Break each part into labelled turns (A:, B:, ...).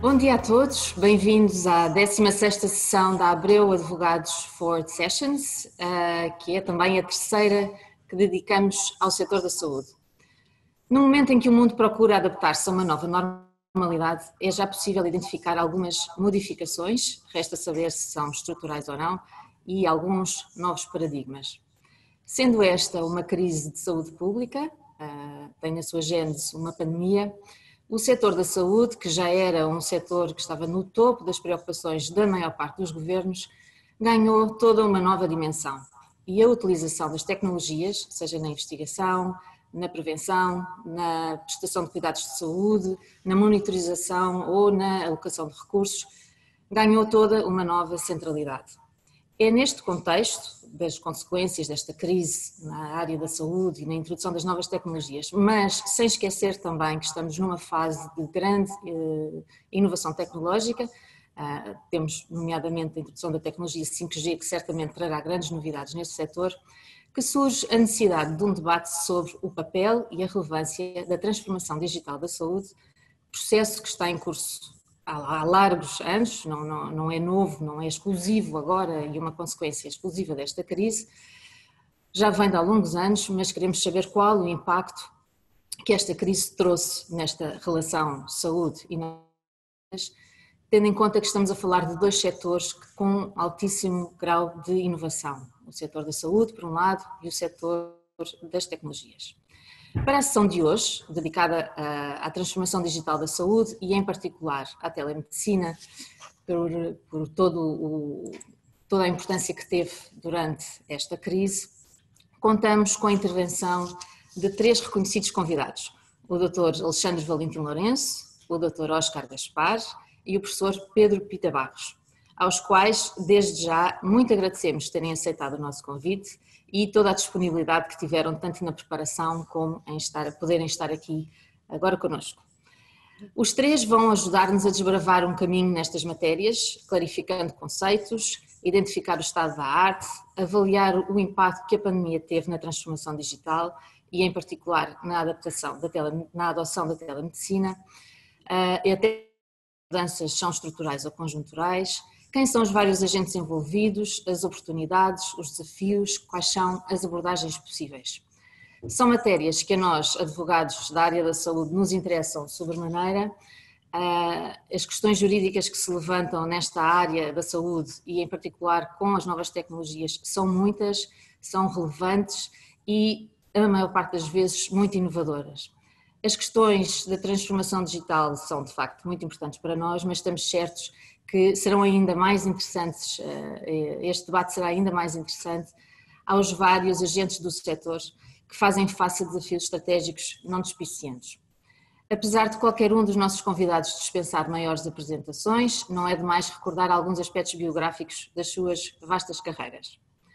A: Bom dia a todos, bem-vindos à 16ª sessão da Abreu Advogados Forward Sessions, que é também a terceira que dedicamos ao setor da saúde. No momento em que o mundo procura adaptar-se a uma nova normalidade, é já possível identificar algumas modificações, resta saber se são estruturais ou não, e alguns novos paradigmas. Sendo esta uma crise de saúde pública, tem na sua gênese uma pandemia, o setor da saúde, que já era um setor que estava no topo das preocupações da maior parte dos governos, ganhou toda uma nova dimensão. E a utilização das tecnologias, seja na investigação, na prevenção, na prestação de cuidados de saúde, na monitorização ou na alocação de recursos, ganhou toda uma nova centralidade. É neste contexto das consequências desta crise na área da saúde e na introdução das novas tecnologias, mas sem esquecer também que estamos numa fase de grande inovação tecnológica, temos nomeadamente a introdução da tecnologia 5G, que certamente trará grandes novidades neste setor, que surge a necessidade de um debate sobre o papel e a relevância da transformação digital da saúde, processo que está em curso há largos anos, não é novo, não é exclusivo agora e uma consequência exclusiva desta crise, já vem de há longos anos, mas queremos saber qual o impacto que esta crise trouxe nesta relação saúde e nós, tendo em conta que estamos a falar de dois setores com altíssimo grau de inovação, o setor da saúde, por um lado, e o setor das tecnologias. Para a sessão de hoje, dedicada à transformação digital da saúde e em particular à telemedicina, por toda a importância que teve durante esta crise, contamos com a intervenção de três reconhecidos convidados, o Dr. Alexandre Valentim Lourenço, o Dr. Oscar Gaspar e o professor Pedro Pita Barros, aos quais desde já muito agradecemos terem aceitado o nosso convite e toda a disponibilidade que tiveram tanto na preparação como em poderem estar aqui agora connosco. Os três vão ajudar-nos a desbravar um caminho nestas matérias, clarificando conceitos, identificar o estado da arte, avaliar o impacto que a pandemia teve na transformação digital e em particular na adoção da telemedicina, e até mudanças são estruturais ou conjunturais, quem são os vários agentes envolvidos, as oportunidades, os desafios, quais são as abordagens possíveis. São matérias que a nós, advogados da área da saúde, nos interessam sobremaneira. As questões jurídicas que se levantam nesta área da saúde e em particular com as novas tecnologias são muitas, são relevantes e a maior parte das vezes muito inovadoras. As questões da transformação digital são de facto muito importantes para nós, mas estamos certos que serão ainda mais interessantes, este debate será ainda mais interessante aos vários agentes do setor que fazem face a desafios estratégicos não despicientes. Apesar de qualquer um dos nossos convidados dispensar maiores apresentações, não é demais recordar alguns aspectos biográficos das suas vastas carreiras.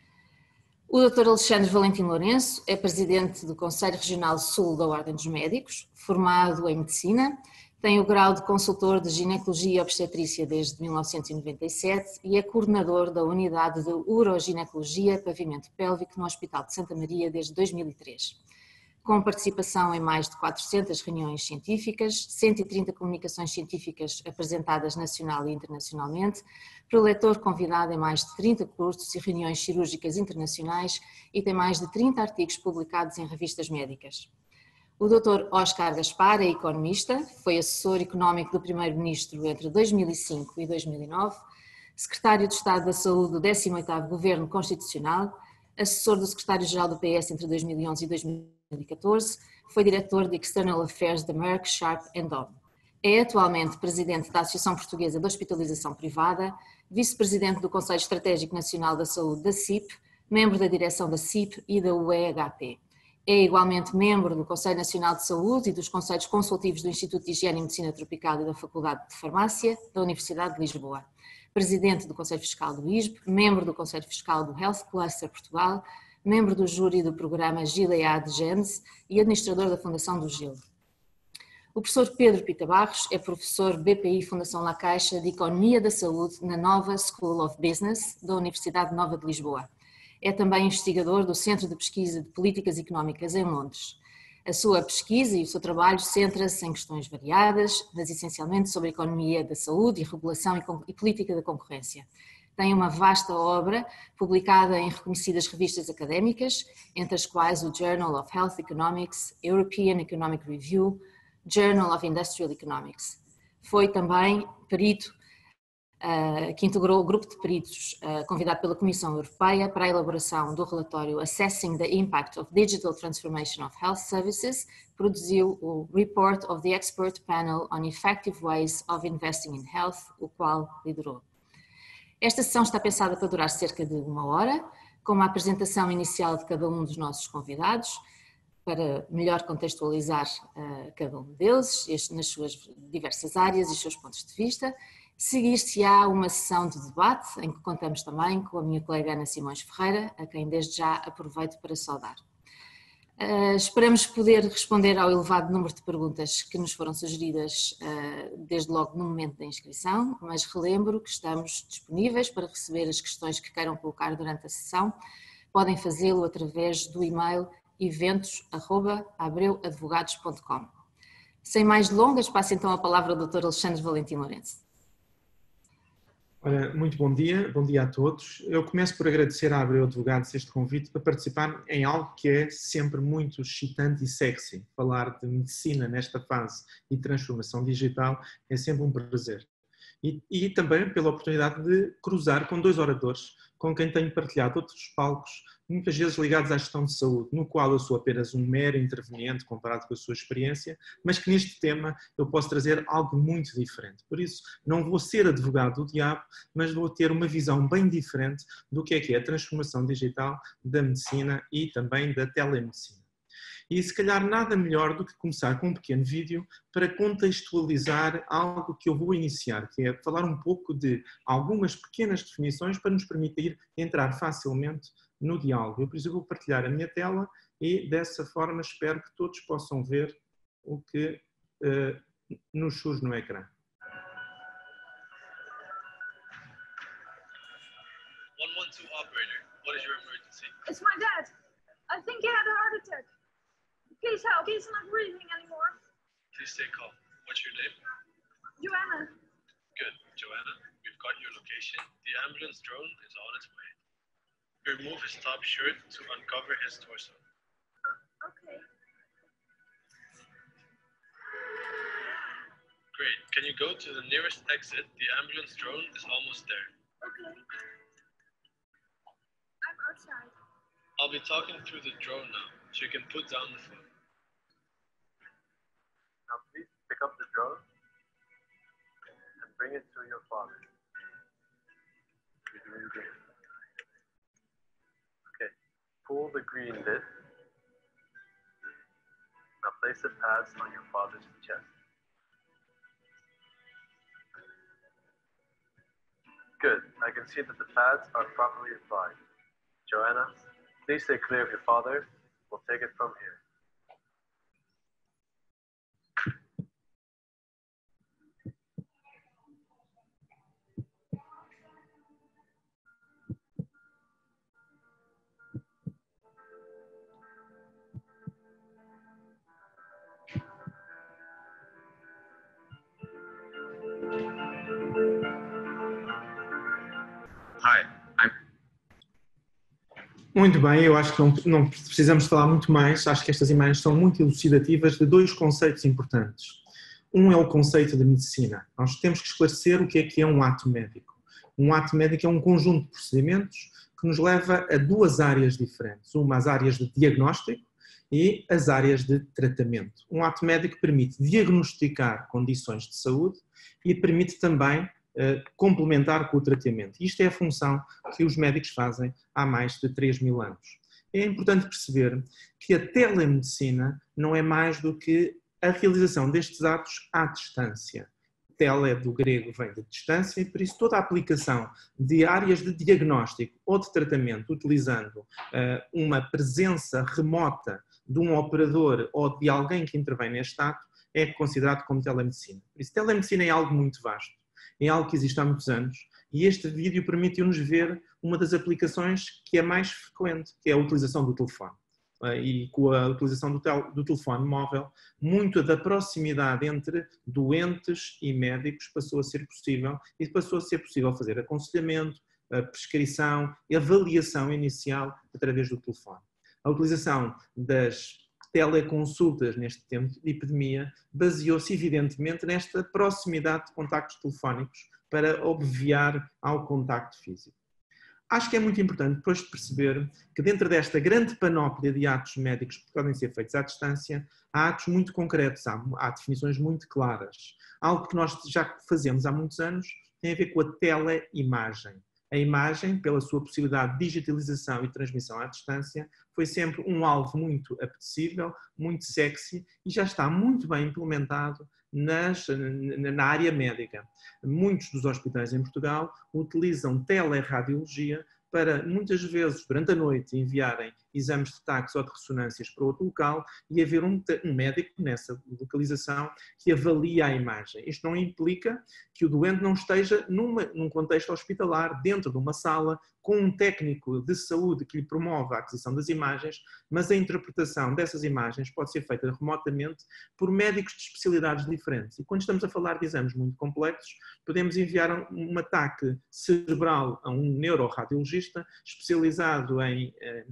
A: O Dr. Alexandre Valentim Lourenço é presidente do Conselho Regional Sul da Ordem dos Médicos, formado em Medicina, tem o grau de consultor de ginecologia e obstetrícia desde 1997 e é coordenador da unidade de uroginecologia pavimento pélvico no Hospital de Santa Maria desde 2003. Com participação em mais de 400 reuniões científicas, 130 comunicações científicas apresentadas nacional e internacionalmente, preletor convidado em mais de 30 cursos e reuniões cirúrgicas internacionais e tem mais de 30 artigos publicados em revistas médicas. O Dr. Oscar Gaspar é economista, foi assessor económico do Primeiro-Ministro entre 2005 e 2009, secretário de Estado da Saúde do 18º Governo Constitucional, assessor do secretário-geral do PS entre 2011 e 2014, foi diretor de External Affairs da Merck Sharp & Dohme. É atualmente presidente da Associação Portuguesa de Hospitalização Privada, vice-presidente do Conselho Estratégico Nacional da Saúde da CIP, membro da direção da CIP e da UEHP. É igualmente membro do Conselho Nacional de Saúde e dos Conselhos Consultivos do Instituto de Higiene e Medicina Tropical e da Faculdade de Farmácia da Universidade de Lisboa. Presidente do Conselho Fiscal do ISB, membro do Conselho Fiscal do Health Cluster Portugal, membro do júri do programa Gilead Gens e administrador da Fundação do GIL. O professor Pedro Pita Barros é professor BPI Fundação La Caixa de Economia da Saúde na Nova School of Business da Universidade Nova de Lisboa. É também investigador do Centro de Pesquisa de Políticas Económicas em Londres. A sua pesquisa e o seu trabalho centra-se em questões variadas, mas essencialmente sobre a economia da saúde e regulação e política da concorrência. Tem uma vasta obra publicada em reconhecidas revistas académicas, entre as quais o Journal of Health Economics, European Economic Review, Journal of Industrial Economics. Foi também perito que integrou o grupo de peritos convidado pela Comissão Europeia para a elaboração do relatório Assessing the Impact of Digital Transformation of Health Services, produziu o Report of the Expert Panel on Effective Ways of Investing in Health, o qual liderou. Esta sessão está pensada para durar cerca de 1 hora, com uma apresentação inicial de cada um dos nossos convidados, para melhor contextualizar cada um deles, nas suas diversas áreas e os seus pontos de vista. Seguir-se-á uma sessão de debate, em que contamos também com a minha colega Ana Simões Ferreira, a quem desde já aproveito para saudar. Esperamos poder responder ao elevado número de perguntas que nos foram sugeridas desde logo no momento da inscrição, mas relembro que estamos disponíveis para receber as questões que queiram colocar durante a sessão. Podem fazê-lo através do e-mail eventos@abreuadvogados.com. Sem mais delongas, passo então a palavra ao Dr. Alexandre Valentim Lourenço.
B: Ora, muito bom dia a todos. Eu começo por agradecer à Abreu Advogados este convite para participar em algo que é sempre muito excitante e sexy. Falar de medicina nesta fase e transformação digital é sempre um prazer. E também pela oportunidade de cruzar com 2 oradores com quem tenho partilhado outros palcos, muitas vezes ligados à gestão de saúde, no qual eu sou apenas um mero interveniente comparado com a sua experiência, mas que neste tema eu posso trazer algo muito diferente. Por isso, não vou ser advogado do diabo, mas vou ter uma visão bem diferente do que é a transformação digital da medicina e também da telemedicina. E se calhar nada melhor do que começar com um pequeno vídeo para contextualizar algo que eu vou iniciar, que é falar um pouco de algumas pequenas definições para nos permitir entrar facilmente no diálogo. Eu, por exemplo, vou partilhar a minha tela e dessa forma espero que todos possam ver o que nos surge no ecrã.
C: 112 operator, what is your emergency?
D: It's my dad. I think he had a heart attack. Please help. He's not breathing anymore.
C: Please stay calm. What's your name?
D: Joanna.
C: Good. Joanna, we've got your location. The ambulance drone is on its way. Remove his top shirt to uncover his torso.
D: Okay.
C: Great. Can you go to the nearest exit? The ambulance drone is almost there.
D: Okay. I'm outside.
C: I'll be talking through the drone now, so you can put down the phone. Now please pick up the drone and bring it to your father. You're doing great. Okay, pull the green lid. Now place the pads on your father's chest. Good, I can see that the pads are properly applied. Joanna, please stay clear of your father. We'll take it from here. Hi, I'm...
B: Muito bem, eu acho que não precisamos falar muito mais, acho que estas imagens são muito elucidativas de 2 conceitos importantes. Um é o conceito de medicina. Nós temos que esclarecer o que é um ato médico. Um ato médico é um conjunto de procedimentos que nos leva a 2 áreas diferentes. Uma, as áreas de diagnóstico e as áreas de tratamento. Um ato médico permite diagnosticar condições de saúde e permite também complementar com o tratamento. Isto é a função que os médicos fazem há mais de 3.000 anos. É importante perceber que a telemedicina não é mais do que a realização destes atos à distância. Tele do grego vem de distância e por isso toda a aplicação de áreas de diagnóstico ou de tratamento utilizando uma presença remota de um operador ou de alguém que intervém neste ato é considerado como telemedicina. Por isso, telemedicina é algo muito vasto. É algo que existe há muitos anos e este vídeo permitiu-nos ver uma das aplicações que é mais frequente, que é a utilização do telefone. e com a utilização do telefone móvel, muito da proximidade entre doentes e médicos passou a ser possível e passou a ser possível fazer aconselhamento, a prescrição e avaliação inicial através do telefone. A utilização das teleconsultas neste tempo de epidemia baseou-se evidentemente nesta proximidade de contactos telefónicos para obviar ao contacto físico. Acho que é muito importante depois de perceber que dentro desta grande panóplia de atos médicos que podem ser feitos à distância, há atos muito concretos, há definições muito claras. Algo que nós já fazemos há muitos anos tem a ver com a teleimagem. A imagem, pela sua possibilidade de digitalização e transmissão à distância, foi sempre um alvo muito apetecível, muito sexy e já está muito bem implementado na área médica. Muitos dos hospitais em Portugal utilizam teleradiologia para, muitas vezes, durante a noite, enviarem exames de taques ou de ressonâncias para outro local e haver um médico nessa localização que avalia a imagem. Isto não implica que o doente não esteja num contexto hospitalar, dentro de uma sala, com um técnico de saúde que lhe promove a aquisição das imagens, mas a interpretação dessas imagens pode ser feita remotamente por médicos de especialidades diferentes. E quando estamos a falar de exames muito complexos, podemos enviar um ataque cerebral a um neuroradiologista especializado em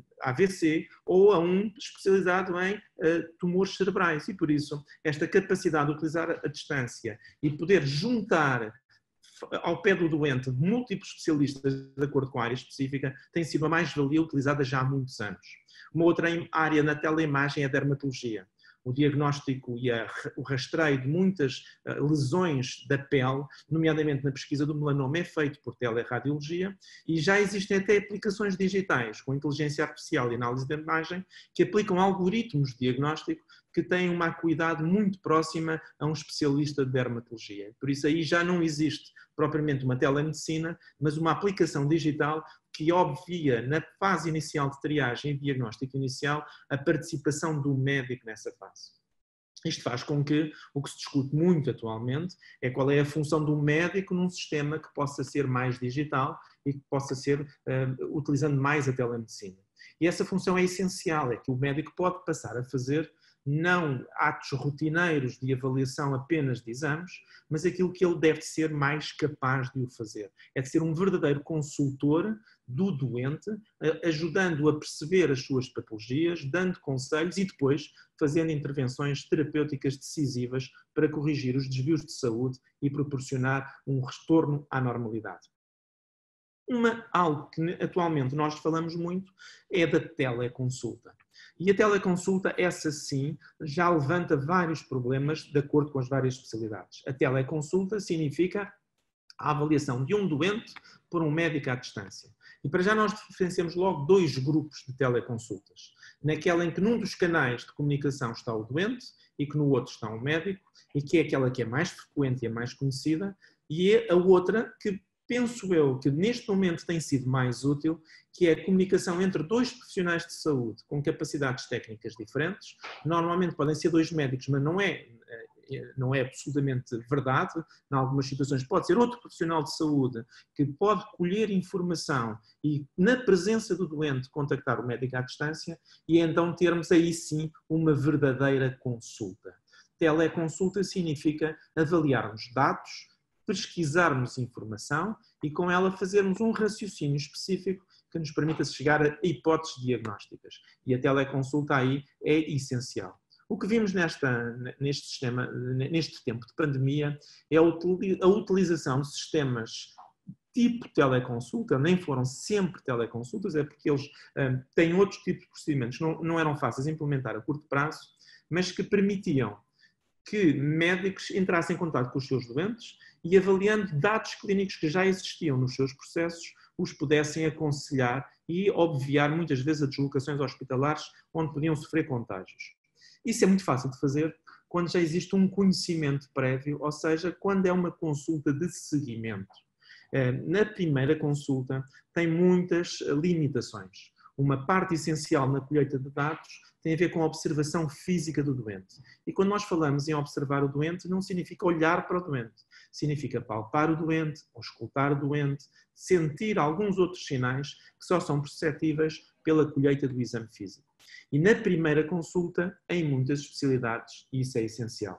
B: AVC ou a um especializado em tumores cerebrais. E por isso, esta capacidade de utilizar a distância e poder juntar ao pé do doente múltiplos especialistas de acordo com a área específica tem sido a mais-valia utilizada já há muitos anos. Uma outra área na teleimagem é a dermatologia. O diagnóstico e o rastreio de muitas lesões da pele, nomeadamente na pesquisa do melanoma, é feito por teleradiologia e já existem até aplicações digitais com inteligência artificial e análise de imagem que aplicam algoritmos de diagnóstico que têm uma acuidade muito próxima a um especialista de dermatologia. Por isso aí já não existe propriamente uma telemedicina, mas uma aplicação digital que obvia, na fase inicial de triagem e diagnóstico inicial, a participação do médico nessa fase. Isto faz com que o que se discute muito atualmente é qual é a função do médico num sistema que possa ser mais digital e que possa ser utilizando mais a telemedicina. E essa função é essencial, é que o médico pode passar a fazer não atos rotineiros de avaliação apenas de exames, mas aquilo que ele deve ser mais capaz de o fazer. É de ser um verdadeiro consultor do doente, ajudando-o a perceber as suas patologias, dando conselhos e depois fazendo intervenções terapêuticas decisivas para corrigir os desvios de saúde e proporcionar um retorno à normalidade. Algo que atualmente nós falamos muito é da teleconsulta. E a teleconsulta, essa sim, já levanta vários problemas de acordo com as várias especialidades. A teleconsulta significa a avaliação de um doente por um médico à distância. E para já nós diferenciamos logo dois grupos de teleconsultas. Naquela em que num dos canais de comunicação está o doente e que no outro está um médico, e que é aquela que é mais frequente e a mais conhecida, e é a outra que penso eu que neste momento tem sido mais útil, que é a comunicação entre dois profissionais de saúde com capacidades técnicas diferentes. Normalmente podem ser dois médicos, mas não é absolutamente verdade. Em algumas situações pode ser outro profissional de saúde que pode colher informação e, na presença do doente, contactar o médico à distância e então termos aí sim uma verdadeira consulta. Teleconsulta significa avaliarmos dados, pesquisarmos informação e com ela fazermos um raciocínio específico que nos permita chegar a hipóteses diagnósticas. E a teleconsulta aí é essencial. O que vimos neste tempo de pandemia é a utilização de sistemas tipo teleconsulta, nem foram sempre teleconsultas, é porque eles têm outros tipos de procedimentos, não eram fáceis de implementar a curto prazo, mas que permitiam que médicos entrassem em contato com os seus doentes e, avaliando dados clínicos que já existiam nos seus processos, os pudessem aconselhar e obviar muitas vezes a deslocações hospitalares onde podiam sofrer contágios. Isso é muito fácil de fazer quando já existe um conhecimento prévio, ou seja, quando é uma consulta de seguimento. Na primeira consulta tem muitas limitações. Uma parte essencial na colheita de dados tem a ver com a observação física do doente. E quando nós falamos em observar o doente, não significa olhar para o doente. Significa palpar o doente, auscultar o doente, sentir alguns outros sinais que só são perceptíveis pela colheita do exame físico. E na primeira consulta, em muitas especialidades, e isso é essencial.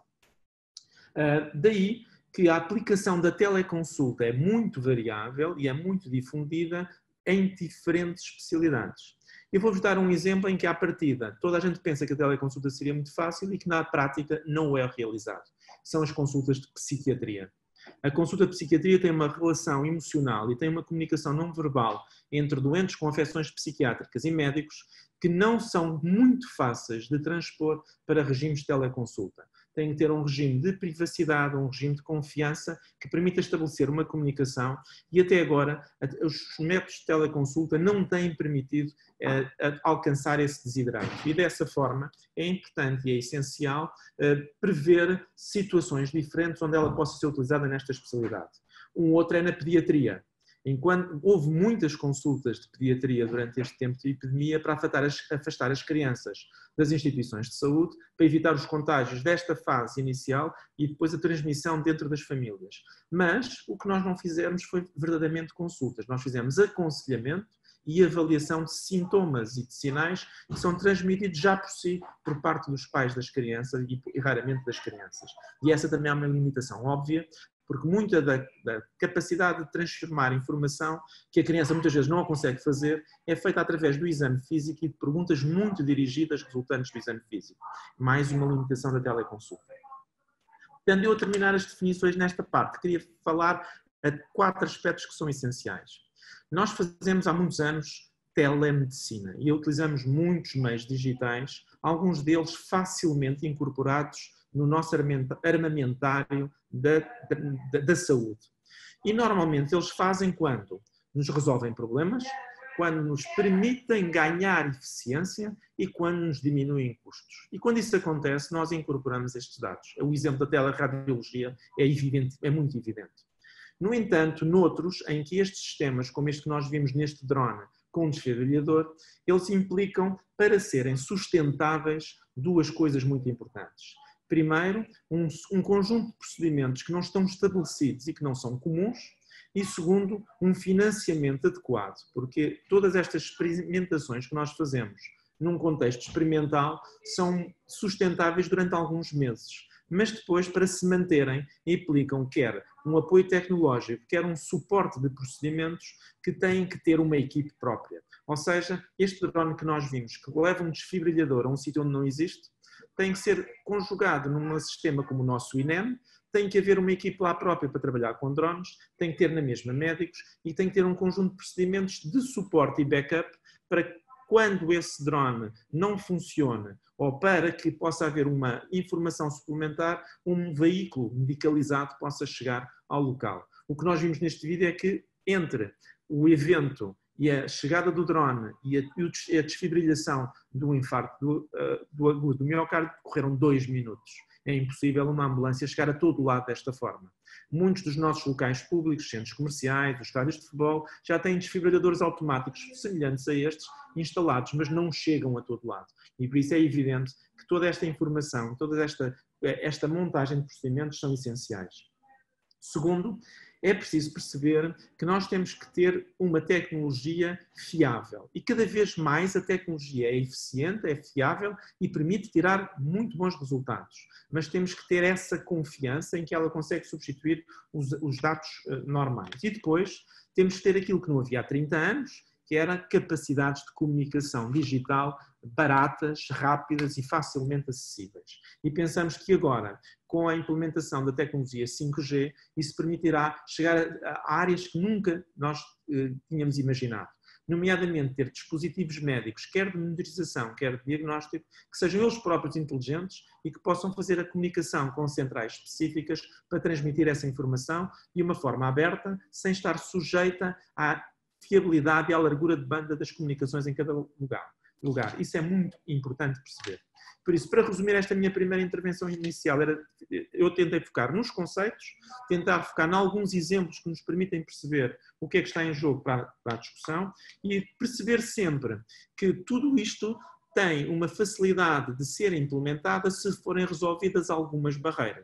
B: Daí que a aplicação da teleconsulta é muito variável e é muito difundida em diferentes especialidades. Eu vou-vos dar um exemplo em que, à partida, toda a gente pensa que a teleconsulta seria muito fácil e que, na prática, não é realizado. São as consultas de psiquiatria. A consulta de psiquiatria tem uma relação emocional e tem uma comunicação não verbal entre doentes com afecções psiquiátricas e médicos que não são muito fáceis de transpor para regimes de teleconsulta. Tem que ter um regime de privacidade, um regime de confiança que permita estabelecer uma comunicação e até agora os métodos de teleconsulta não têm permitido alcançar esse desidrato. E dessa forma é importante e é essencial prever situações diferentes onde ela possa ser utilizada nesta especialidade. Um outro é na pediatria. Enquanto houve muitas consultas de pediatria durante este tempo de epidemia para afastar as crianças das instituições de saúde, para evitar os contágios desta fase inicial e depois a transmissão dentro das famílias. Mas o que nós não fizemos foi verdadeiramente consultas. Nós fizemos aconselhamento e avaliação de sintomas e de sinais que são transmitidos já por si por parte dos pais das crianças e raramente das crianças. E essa também é uma limitação óbvia, porque muita da capacidade de transformar informação, que a criança muitas vezes não a consegue fazer, é feita através do exame físico e de perguntas muito dirigidas resultantes do exame físico. Mais uma limitação da teleconsulta. Tendo eu a terminar as definições nesta parte, queria falar a 4 aspectos que são essenciais. Nós fazemos há muitos anos telemedicina e utilizamos muitos meios digitais, alguns deles facilmente incorporados no nosso armamentário da saúde. E normalmente eles fazem quando nos resolvem problemas, quando nos permitem ganhar eficiência e quando nos diminuem custos. E quando isso acontece, nós incorporamos estes dados. O exemplo da teleradiologia é evidente, é muito evidente. No entanto, noutros, em que estes sistemas, como este que nós vimos neste drone, com um desfibrilhador, eles implicam, para serem sustentáveis, 2 coisas muito importantes. Primeiro, um conjunto de procedimentos que não estão estabelecidos e que não são comuns. E segundo, um financiamento adequado, porque todas estas experimentações que nós fazemos num contexto experimental são sustentáveis durante alguns meses. Mas depois, para se manterem, implicam quer um apoio tecnológico, quer um suporte de procedimentos que têm que ter uma equipe própria. Ou seja, este drone que nós vimos, que leva um desfibrilhador a um sítio onde não existe, tem que ser conjugado num sistema como o nosso INEM, tem que haver uma equipe lá própria para trabalhar com drones, tem que ter na mesma médicos e tem que ter um conjunto de procedimentos de suporte e backup para que, quando esse drone não funcione ou para que possa haver uma informação suplementar, um veículo medicalizado possa chegar ao local. O que nós vimos neste vídeo é que entre o evento e a chegada do drone e a desfibrilação do infarto do agudo do miocárdio decorreram 2 minutos. É impossível uma ambulância chegar a todo o lado desta forma. Muitos dos nossos locais públicos, centros comerciais, os estádios de futebol, já têm desfibriladores automáticos semelhantes a estes instalados, mas não chegam a todo lado. E por isso é evidente que toda esta informação, toda esta montagem de procedimentos são essenciais. Segundo, é preciso perceber que nós temos que ter uma tecnologia fiável. E cada vez mais a tecnologia é eficiente, é fiável e permite tirar muito bons resultados. Mas temos que ter essa confiança em que ela consegue substituir os dados normais. E depois temos que ter aquilo que não havia há 30 anos, que era capacidades de comunicação digital baratas, rápidas e facilmente acessíveis. E pensamos que agora, com a implementação da tecnologia 5G, isso permitirá chegar a áreas que nunca nós tínhamos imaginado. Nomeadamente ter dispositivos médicos, quer de monitorização, quer de diagnóstico, que sejam eles próprios inteligentes e que possam fazer a comunicação com centrais específicas para transmitir essa informação de uma forma aberta, sem estar sujeita à fiabilidade e à largura de banda das comunicações em cada lugar. Isso é muito importante perceber. Por isso, para resumir esta minha primeira intervenção inicial, eu tentei focar nos conceitos, tentar focar em alguns exemplos que nos permitem perceber o que é que está em jogo para a discussão e perceber sempre que tudo isto tem uma facilidade de ser implementada se forem resolvidas algumas barreiras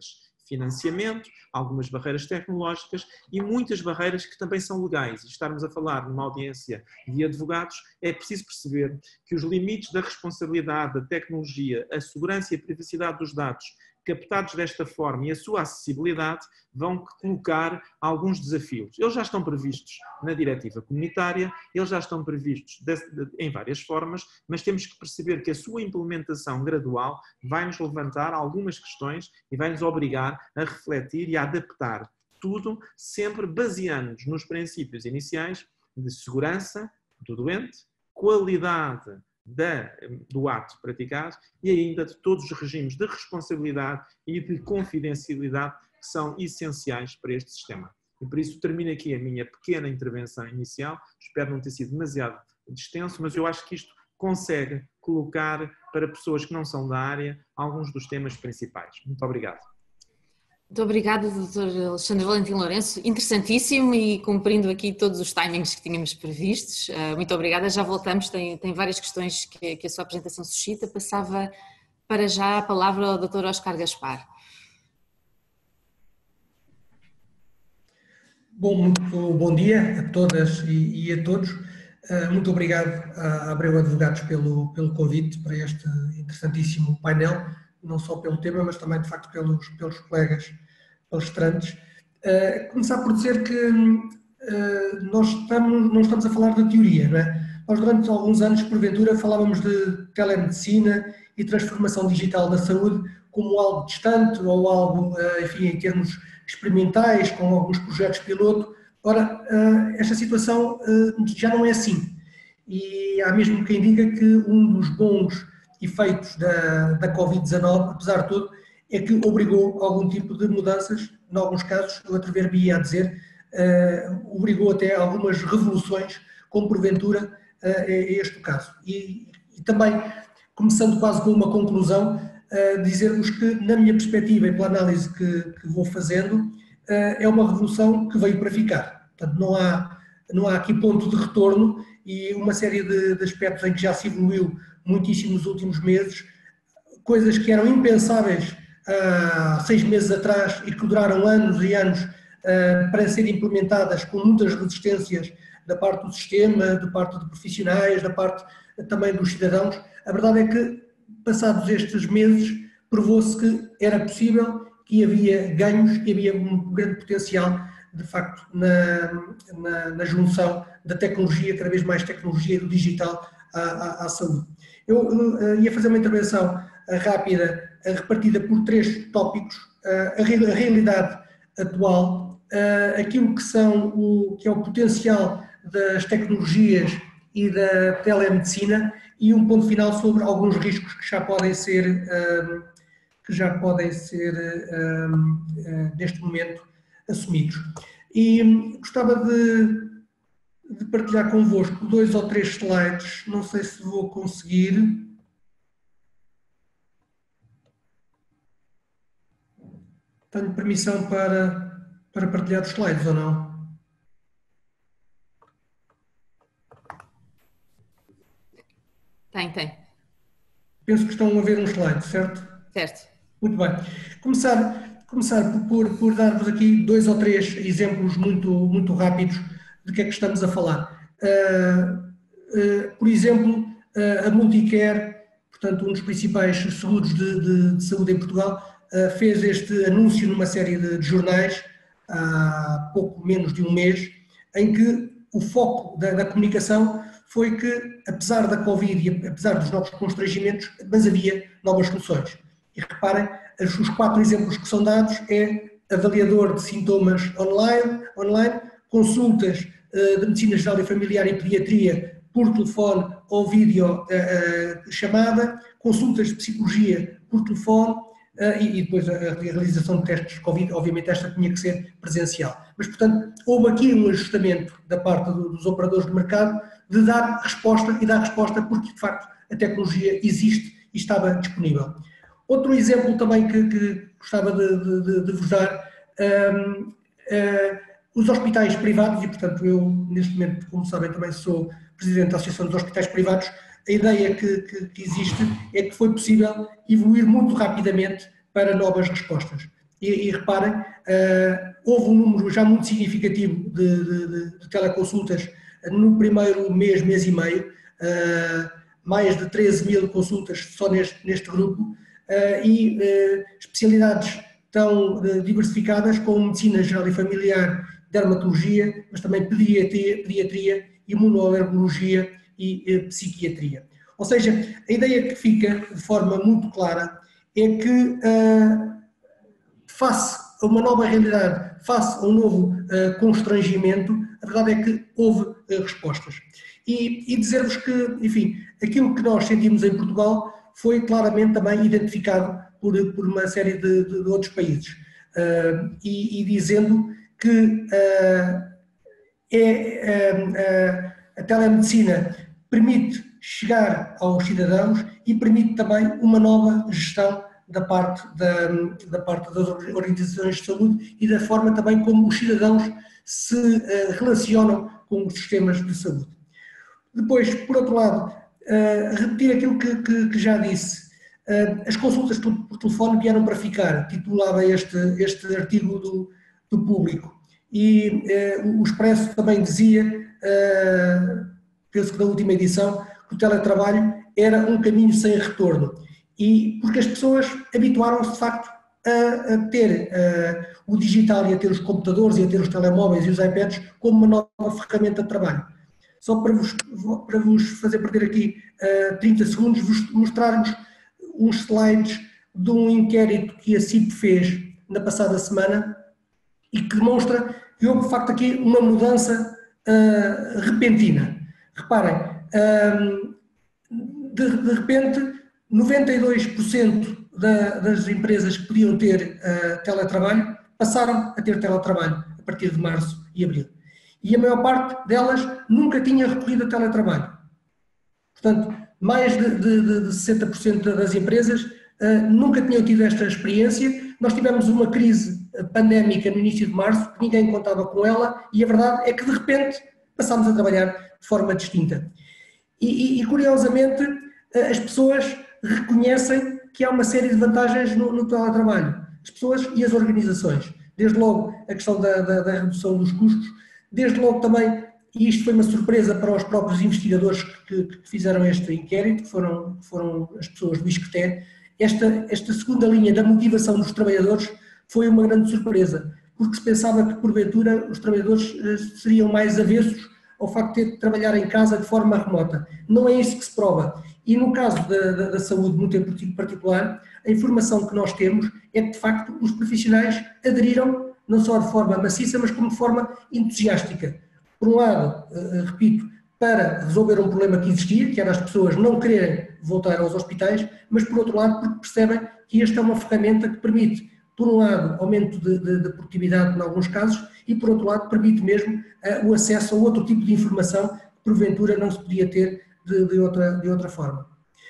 B: financiamento, algumas barreiras tecnológicas e muitas barreiras que também são legais. E estarmos a falar numa audiência de advogados, é preciso perceber que os limites da responsabilidade, da tecnologia, a segurança e a privacidade dos dados captados desta forma e a sua acessibilidade vão colocar alguns desafios. Eles já estão previstos na diretiva comunitária, eles já estão previstos em várias formas, mas temos que perceber que a sua implementação gradual vai-nos levantar algumas questões e vai-nos obrigar a refletir e a adaptar tudo, sempre baseando-nos nos princípios iniciais de segurança do doente, qualidade do ato praticado e ainda de todos os regimes de responsabilidade e de confidencialidade que são essenciais para este sistema. E por isso termino aqui a minha pequena intervenção inicial, espero não ter sido demasiado extenso, mas eu acho que isto consegue colocar para pessoas que não são da área alguns dos temas principais. Muito obrigado.
A: Muito obrigada, Dr. Alexandre Valentim Lourenço. Interessantíssimo e cumprindo aqui todos os timings que tínhamos previstos. Muito obrigada. Já voltamos, tem várias questões que a sua apresentação suscita. Passava para já a palavra ao Dr. Oscar Gaspar.
E: Muito bom dia a todas e a todos. Muito obrigado à Abreu Advogados pelo convite para este interessantíssimo painel, não só pelo tema, mas também, de facto, pelos colegas palestrantes. Começar por dizer que não estamos a falar da teoria, não é? Nós, durante alguns anos, porventura, falávamos de telemedicina e transformação digital da saúde como algo distante ou algo, enfim, em termos experimentais, com alguns projetos piloto. Ora, esta situação já não é assim. E há mesmo quem diga que um dos bons efeitos da Covid-19, apesar de tudo, é que obrigou algum tipo de mudanças, em alguns casos, eu atrever-me a dizer, obrigou até algumas revoluções, como porventura é este o caso. E também, começando quase com uma conclusão, dizer-vos que, na minha perspectiva e pela análise que vou fazendo, é uma revolução que veio para ficar. Portanto, não há aqui ponto de retorno e uma série de aspectos em que já se evoluiu muitíssimo nos últimos meses, coisas que eram impensáveis há 6 meses atrás e que duraram anos e anos para serem implementadas com muitas resistências da parte do sistema, da parte de profissionais, da parte também dos cidadãos. A verdade é que, passados estes meses, provou-se que era possível, que havia ganhos, que havia um grande potencial, de facto, na junção da tecnologia, cada vez mais tecnologia do digital à saúde. Eu ia fazer uma intervenção rápida, repartida por 3 tópicos: a realidade atual, aquilo que é o potencial das tecnologias e da telemedicina e um ponto final sobre alguns riscos que já podem ser neste momento assumidos. E gostava de partilhar convosco 2 ou 3 slides, não sei se vou conseguir. Tenho permissão para partilhar os slides ou não?
A: Tem.
E: Penso que estão a ver um slide, certo?
A: Certo.
E: Muito bem. Começar por dar-vos aqui 2 ou 3 exemplos muito rápidos de que é que estamos a falar. Por exemplo, a Multicare, portanto um dos principais seguros de saúde em Portugal, fez este anúncio numa série de jornais há pouco menos de um mês, em que o foco da comunicação foi que, apesar da Covid e apesar dos novos constrangimentos, mas havia novas soluções. E reparem, os 4 exemplos que são dados é avaliador de sintomas online, consultas de medicina geral e familiar e pediatria por telefone ou vídeo chamada, consultas de psicologia por telefone e depois a realização de testes de Covid. Obviamente esta tinha que ser presencial. Mas, portanto, houve aqui um ajustamento da parte dos operadores de mercado de dar resposta, e dar resposta porque, de facto, a tecnologia existe e estava disponível. Outro exemplo também que gostava de vos dar, os hospitais privados, e portanto eu neste momento, como sabem, também sou presidente da Associação dos Hospitais Privados. A ideia que existe é que foi possível evoluir muito rapidamente para novas respostas. e reparem, houve um número já muito significativo de teleconsultas no primeiro mês e meio, mais de 13 mil consultas só neste grupo, e especialidades tão diversificadas como medicina geral e familiar, dermatologia, mas também pediatria, imunoalergologia e psiquiatria. Ou seja, a ideia que fica de forma muito clara é que, face a uma nova realidade, face a um novo constrangimento, a verdade é que houve respostas. E dizer-vos que, enfim, aquilo que nós sentimos em Portugal foi claramente também identificado por uma série de outros países. E dizendo que a telemedicina permite chegar aos cidadãos e permite também uma nova gestão da parte das organizações de saúde e da forma também como os cidadãos se relacionam com os sistemas de saúde. Depois, por outro lado, repetir aquilo que já disse, as consultas por telefone vieram para ficar, titulava este artigo do Público, e o Expresso também dizia, penso que na última edição, que o teletrabalho era um caminho sem retorno, e porque as pessoas habituaram-se de facto a ter o digital e a ter os computadores e a ter os telemóveis e os iPads como uma nova ferramenta de trabalho. Só para vos fazer perder aqui 30 segundos, vos mostrarmos uns slides de um inquérito que a CIP fez na passada semana e que demonstra que houve de facto aqui uma mudança repentina. Reparem, de repente 92% das empresas que podiam ter teletrabalho passaram a ter teletrabalho a partir de março e abril. E a maior parte delas nunca tinha recorrido a teletrabalho. Portanto, mais de 60% das empresas nunca tinham tido esta experiência. Nós tivemos uma crise pandémica no início de março, que ninguém contava com ela, e a verdade é que de repente passámos a trabalhar de forma distinta. E curiosamente, as pessoas reconhecem que há uma série de vantagens no teletrabalho. As pessoas e as organizações. Desde logo a questão da redução dos custos, desde logo também, e isto foi uma surpresa para os próprios investigadores que fizeram este inquérito, que foram as pessoas do ISCTE, esta segunda linha da motivação dos trabalhadores foi uma grande surpresa, porque se pensava que porventura os trabalhadores seriam mais avessos ao facto de ter de trabalhar em casa de forma remota. Não é isso que se prova. E no caso da saúde, muito em particular, a informação que nós temos é que de facto os profissionais aderiram não só de forma maciça, mas como de forma entusiástica. Por um lado, repito, para resolver um problema que existia, que era as pessoas não quererem voltar aos hospitais, mas por outro lado porque percebem que esta é uma ferramenta que permite, por um lado, aumento de produtividade em alguns casos e por outro lado permite mesmo o acesso a outro tipo de informação que porventura não se podia ter de outra forma.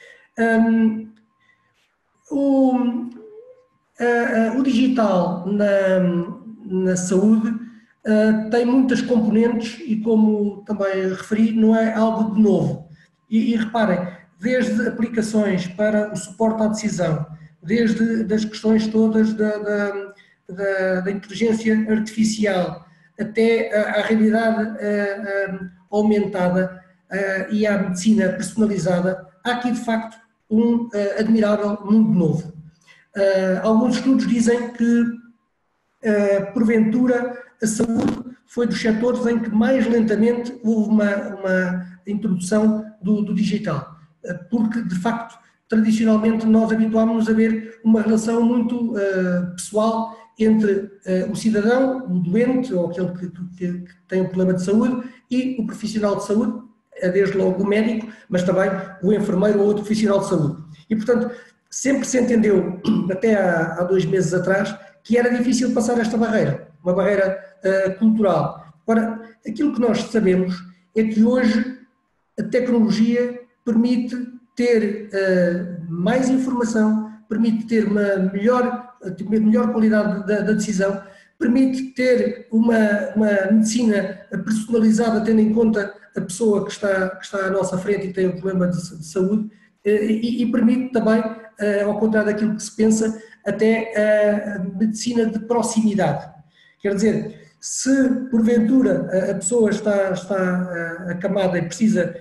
E: O digital na saúde tem muitas componentes e, como também referi, não é algo de novo. E reparem, desde aplicações para o suporte à decisão, desde as questões todas da inteligência artificial até à realidade aumentada e à medicina personalizada, há aqui de facto um admirável mundo novo. Alguns estudos dizem que, porventura, a saúde foi dos setores em que mais lentamente houve uma introdução do digital, porque, de facto, tradicionalmente nós habituámos-nos a ver uma relação muito pessoal entre o cidadão, o doente, ou aquele que tem um problema de saúde, e o profissional de saúde, desde logo o médico, mas também o enfermeiro ou outro profissional de saúde. E, portanto, sempre se entendeu, até há 2 meses atrás, que era difícil passar esta barreira, uma barreira cultural. Ora, aquilo que nós sabemos é que hoje a tecnologia permite ter mais informação, permite ter uma melhor qualidade da decisão, permite ter uma medicina personalizada, tendo em conta a pessoa que está à nossa frente e que tem um problema de saúde, e permite também, ao contrário daquilo que se pensa, até a medicina de proximidade. Quer dizer, se porventura a pessoa está acamada e precisa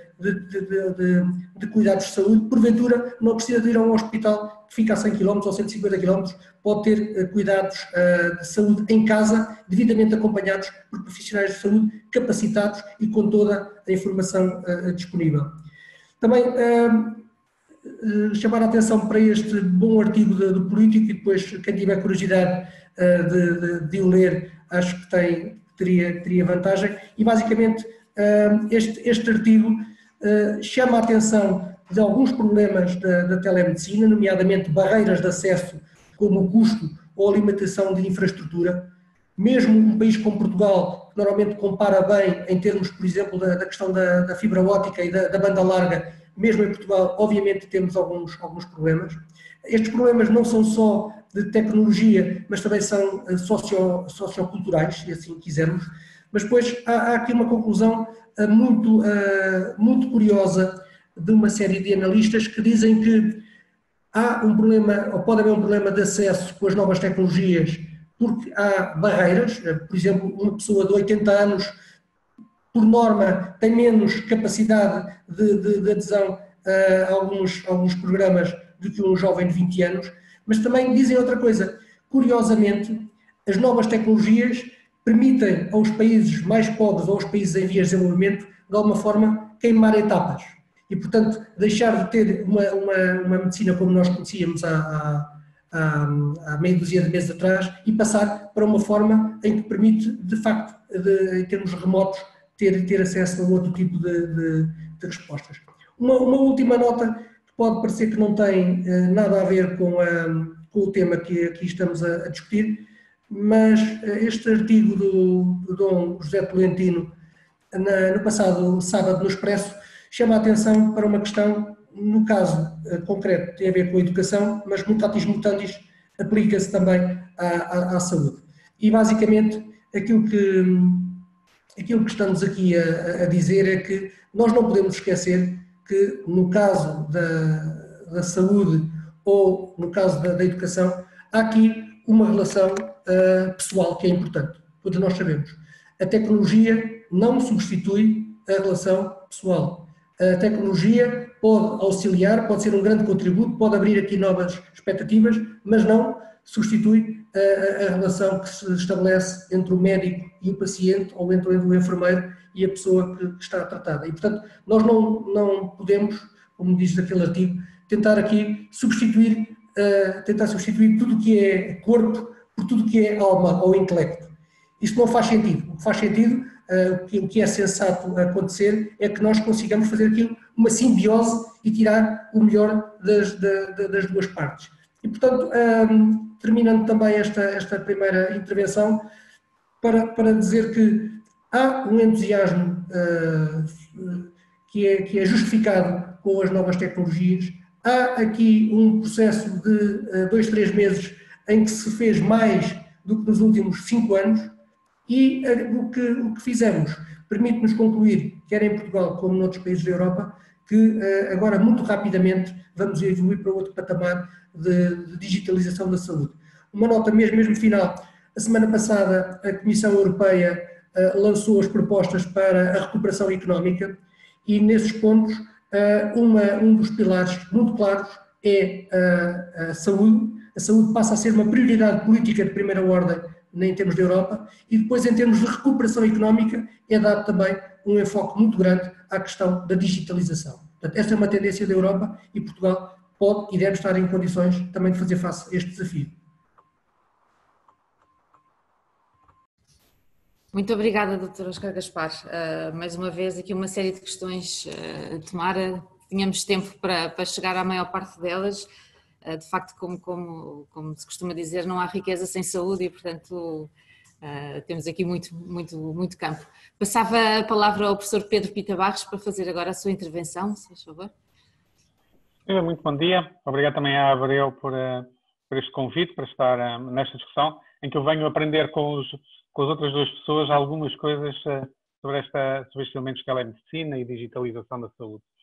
E: de cuidados de saúde, porventura não precisa de ir a um hospital que fica a 100 km ou 150 km, pode ter cuidados de saúde em casa, devidamente acompanhados por profissionais de saúde capacitados e com toda a informação disponível. Também chamar a atenção para este bom artigo do Político, e depois quem tiver curiosidade de o ler, acho que teria vantagem, e basicamente este artigo chama a atenção de alguns problemas da telemedicina, nomeadamente barreiras de acesso, como o custo ou a limitação de infraestrutura. Mesmo um país como Portugal, que normalmente compara bem em termos, por exemplo, da questão da fibra óptica e da banda larga, mesmo em Portugal, obviamente temos alguns problemas. Estes problemas não são só de tecnologia, mas também são socioculturais, se assim quisermos. Mas depois há aqui uma conclusão muito curiosa de uma série de analistas que dizem que há um problema, ou pode haver um problema de acesso com as novas tecnologias, porque há barreiras. Por exemplo, uma pessoa de 80 anos, por norma, tem menos capacidade de adesão a alguns programas do que um jovem de 20 anos, mas também dizem outra coisa. Curiosamente, as novas tecnologias permitem aos países mais pobres ou aos países em vias de desenvolvimento, de alguma forma, queimar etapas. E, portanto, deixar de ter uma medicina como nós conhecíamos há meia dúzia de meses atrás e passar para uma forma em que permite, de facto, em termos remotos, ter acesso a outro tipo de respostas. Uma última nota que pode parecer que não tem nada a ver com o tema que aqui estamos a discutir, mas este artigo do Dom José Tolentino, no passado sábado no Expresso, chama a atenção para uma questão, no caso concreto, tem a ver com a educação, mas mutatis mutandis aplica-se também à saúde. E basicamente aquilo que estamos aqui a dizer é que nós não podemos esquecer que no caso da saúde ou no caso da educação, há aqui uma relação pessoal que é importante. Todos nós sabemos. A tecnologia não substitui a relação pessoal. A tecnologia pode auxiliar, pode ser um grande contributo, pode abrir aqui novas expectativas, mas não substitui a relação que se estabelece entre o médico e o paciente, ou entre o enfermeiro e a pessoa que está tratada. E, portanto, nós não podemos, como diz aquele artigo, tentar substituir tudo o que é corpo por tudo o que é alma ou intelecto. Isto não faz sentido. O que faz sentido, o que é sensato acontecer, é que nós consigamos fazer aquilo uma simbiose e tirar o melhor das duas partes. E, portanto, terminando também esta primeira intervenção, para dizer que há um entusiasmo que é justificado com as novas tecnologias. Há aqui um processo de 2, 3 meses em que se fez mais do que nos últimos 5 anos, e o que fizemos permite-nos concluir, quer em Portugal como noutros países da Europa, que agora muito rapidamente vamos evoluir para outro patamar de digitalização da saúde. Uma nota mesmo final: a semana passada a Comissão Europeia lançou as propostas para a recuperação económica, e nesses pontos um dos pilares muito claros é a saúde. A saúde passa a ser uma prioridade política de primeira ordem em termos da Europa, e depois em termos de recuperação económica é dado também um enfoque muito grande à questão da digitalização. Portanto, esta é uma tendência da Europa e Portugal pode e deve estar em condições também de fazer face a este desafio.
A: Muito obrigada, Dr. Oscar Gaspar. Mais uma vez aqui uma série de questões, tomara tínhamos tempo para chegar à maior parte delas. De facto, como se costuma dizer, não há riqueza sem saúde e, portanto, temos aqui muito campo. Passava a palavra ao professor Pedro Pita Barros para fazer agora a sua intervenção, se faz favor.
F: Muito bom dia. Obrigado também à Abreu por este convite, para estar nesta discussão, em que eu venho aprender com as outras duas pessoas algumas coisas sobre estes elementos que é a medicina e digitalização da saúde.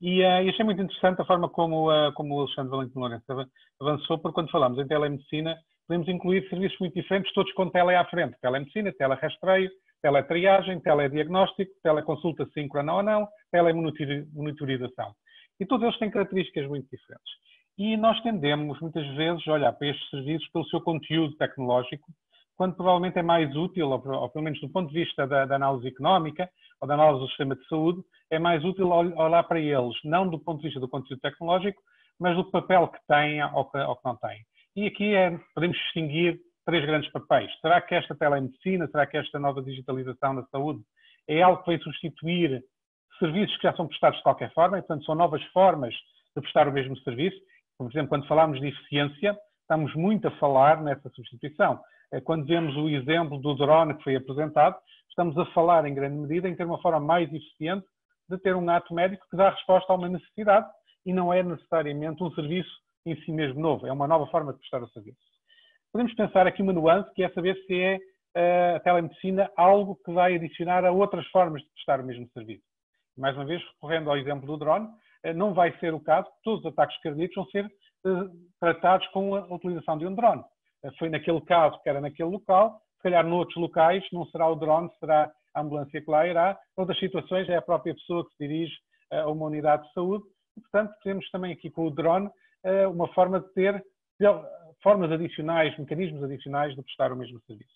F: E achei muito interessante a forma como o Alexandre Valente Lourenço avançou, porque quando falamos em telemedicina, podemos incluir serviços muito diferentes, todos com tele à frente. Telemedicina, telerastreio, teletriagem, telediagnóstico, teleconsulta síncrona ou não, telemonitorização. E todos eles têm características muito diferentes. E nós tendemos, muitas vezes, a olhar para estes serviços pelo seu conteúdo tecnológico, quando provavelmente é mais útil, ou pelo menos do ponto de vista da análise económica, ou da análise do sistema de saúde, é mais útil olhar para eles, não do ponto de vista do conteúdo tecnológico, mas do papel que têm ou que não têm. E aqui podemos distinguir 3 grandes papéis. Será que esta telemedicina, será que esta nova digitalização da saúde é algo que vai substituir serviços que já são prestados de qualquer forma, e, portanto, são novas formas de prestar o mesmo serviço? Por exemplo, quando falamos de eficiência, estamos muito a falar nessa substituição. Quando vemos o exemplo do drone que foi apresentado, estamos a falar, em grande medida, em ter uma forma mais eficiente de ter um ato médico que dá resposta a uma necessidade e não é necessariamente um serviço em si mesmo novo, é uma nova forma de prestar o serviço. Podemos pensar aqui uma nuance, que é saber se é a telemedicina algo que vai adicionar a outras formas de prestar o mesmo serviço. Mais uma vez, recorrendo ao exemplo do drone, não vai ser o caso que todos os ataques cardíacos vão ser tratados com a utilização de um drone. Foi naquele caso que era naquele local, se calhar noutros locais não será o drone, será a ambulância que lá irá. Outras situações é a própria pessoa que se dirige a uma unidade de saúde. E, portanto, temos também aqui com o drone uma forma de ter formas adicionais, mecanismos adicionais de prestar o mesmo serviço.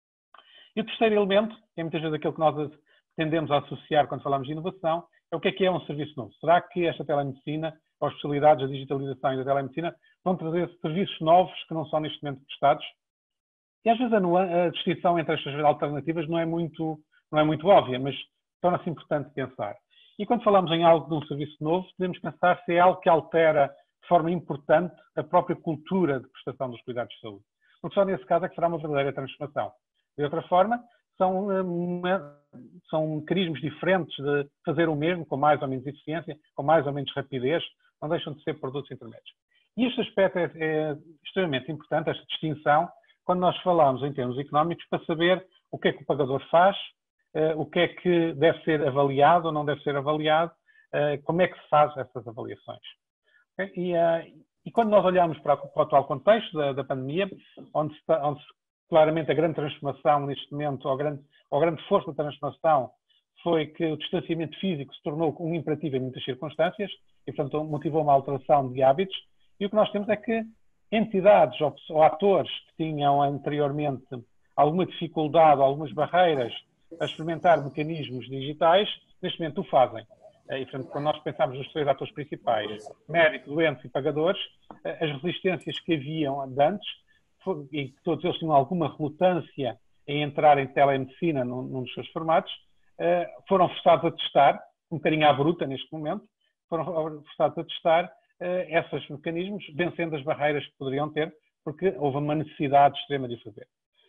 F: E o terceiro elemento, que é muitas vezes aquilo que nós tendemos a associar quando falamos de inovação, é o que é um serviço novo. Será que esta telemedicina, ou as possibilidades da digitalização e da telemedicina, vão trazer serviços novos que não são neste momento prestados? E às vezes a distinção entre estas alternativas não é muito óbvia, mas torna-se importante pensar. E quando falamos em algo de um serviço novo, podemos pensar se é algo que altera de forma importante a própria cultura de prestação dos cuidados de saúde. Porque só nesse caso é que será uma verdadeira transformação. De outra forma, são mecanismos diferentes de fazer o mesmo, com mais ou menos eficiência, com mais ou menos rapidez, não deixam de ser produtos intermédios. E este aspecto é extremamente importante, esta distinção, quando nós falamos em termos económicos, para saber o que é que o pagador faz, o que é que deve ser avaliado ou não deve ser avaliado, como é que se faz essas avaliações. E quando nós olhamos para o atual contexto da pandemia, onde claramente a grande transformação neste momento, ou a grande força da transformação, foi que o distanciamento físico se tornou um imperativo em muitas circunstâncias e, portanto, motivou uma alteração de hábitos. E o que nós temos é que entidades ou atores que tinham anteriormente alguma dificuldade, algumas barreiras a experimentar mecanismos digitais, neste momento o fazem. E, portanto, quando nós pensamos nos 3 atores principais, médicos, doentes e pagadores, as resistências que haviam de antes, e que todos eles tinham alguma relutância em entrar em telemedicina num dos seus formatos, foram forçados a testar, um bocadinho à bruta neste momento, foram forçados a testar esses mecanismos, vencendo as barreiras que poderiam ter, porque houve uma necessidade extrema de o fazer.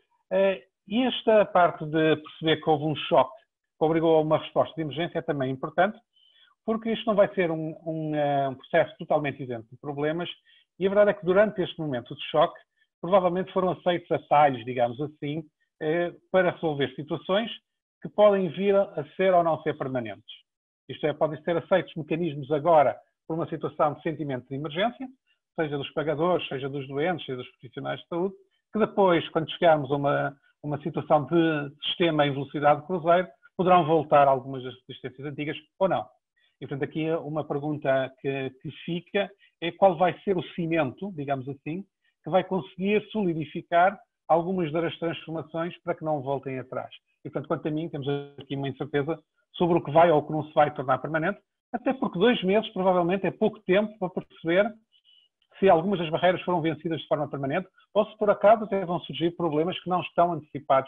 F: E esta parte de perceber que houve um choque que obrigou a uma resposta de emergência é também importante, porque isto não vai ser um processo totalmente isento de problemas, e a verdade é que durante este momento de choque, provavelmente foram aceitos atalhos, digamos assim, para resolver situações que podem vir a ser ou não ser permanentes. Isto é, podem ser aceitos mecanismos agora por uma situação de sentimento de emergência, seja dos pagadores, seja dos doentes, seja dos profissionais de saúde, que depois, quando chegarmos a uma situação de sistema em velocidade de cruzeiro, poderão voltar a algumas das resistências antigas ou não. E, portanto, aqui uma pergunta que fica é qual vai ser o cimento, digamos assim, que vai conseguir solidificar algumas das transformações para que não voltem atrás. E, portanto, quanto a mim, temos aqui uma incerteza sobre o que vai ou o que não se vai tornar permanente, até porque 2 meses provavelmente é pouco tempo para perceber se algumas das barreiras foram vencidas de forma permanente ou se por acaso até vão surgir problemas que não estão antecipados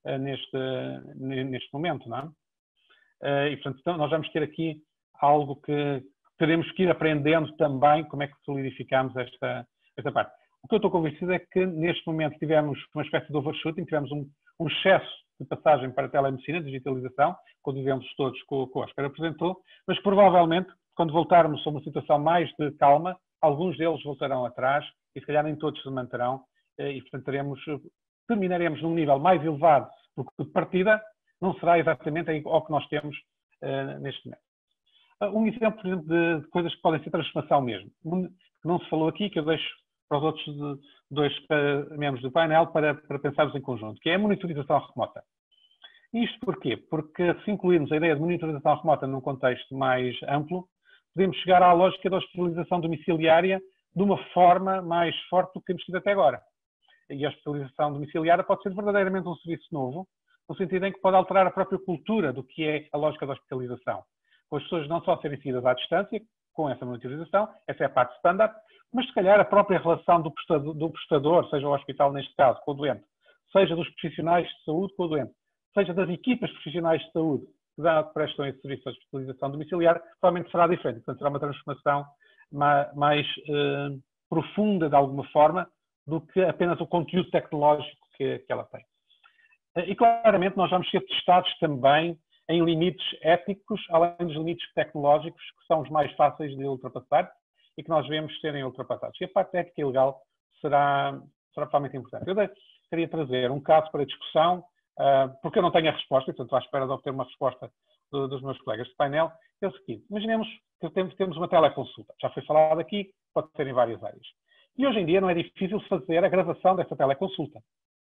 F: neste momento, não é? E, portanto, então, nós vamos ter aqui algo que teremos que ir aprendendo também como é que solidificamos esta parte. O que eu estou convencido é que neste momento tivemos uma espécie de overshooting, tivemos um excesso de passagem para a telemedicina, digitalização, quando vivemos todos com o que o Oscar apresentou, mas provavelmente, quando voltarmos a uma situação mais de calma, alguns deles voltarão atrás e se calhar nem todos se manterão e, portanto, terminaremos num nível mais elevado, porque de partida não será exatamente ao que nós temos neste momento. Um exemplo, por exemplo, de coisas que podem ser transformação mesmo, que não se falou aqui, que eu deixo para os outros dois membros do painel para pensarmos em conjunto, que é a monitorização remota. Isto porquê? Porque se incluirmos a ideia de monitorização remota num contexto mais amplo, podemos chegar à lógica da hospitalização domiciliária de uma forma mais forte do que temos tido até agora. E a hospitalização domiciliária pode ser verdadeiramente um serviço novo, no sentido em que pode alterar a própria cultura do que é a lógica da hospitalização. Com as pessoas não só serem seguidas à distância, com essa monitorização, essa é a parte standard, mas se calhar a própria relação do prestador, seja o hospital neste caso, com o doente, seja dos profissionais de saúde com o doente, seja das equipas profissionais de saúde que prestam esse serviço de hospitalização domiciliar, provavelmente será diferente. Portanto, será uma transformação mais profunda, de alguma forma, do que apenas o conteúdo tecnológico que ela tem. E, claramente, nós vamos ser testados também em limites éticos, além dos limites tecnológicos, que são os mais fáceis de ultrapassar e que nós vemos serem ultrapassados. E a parte ética e legal será provavelmente importante. Eu queria trazer um caso para discussão, porque eu não tenho a resposta, e, portanto, estou à espera de obter uma resposta dos meus colegas de painel. É o seguinte: imaginemos que temos uma teleconsulta. Já foi falado aqui, pode ser em várias áreas. E hoje em dia não é difícil fazer a gravação dessa teleconsulta.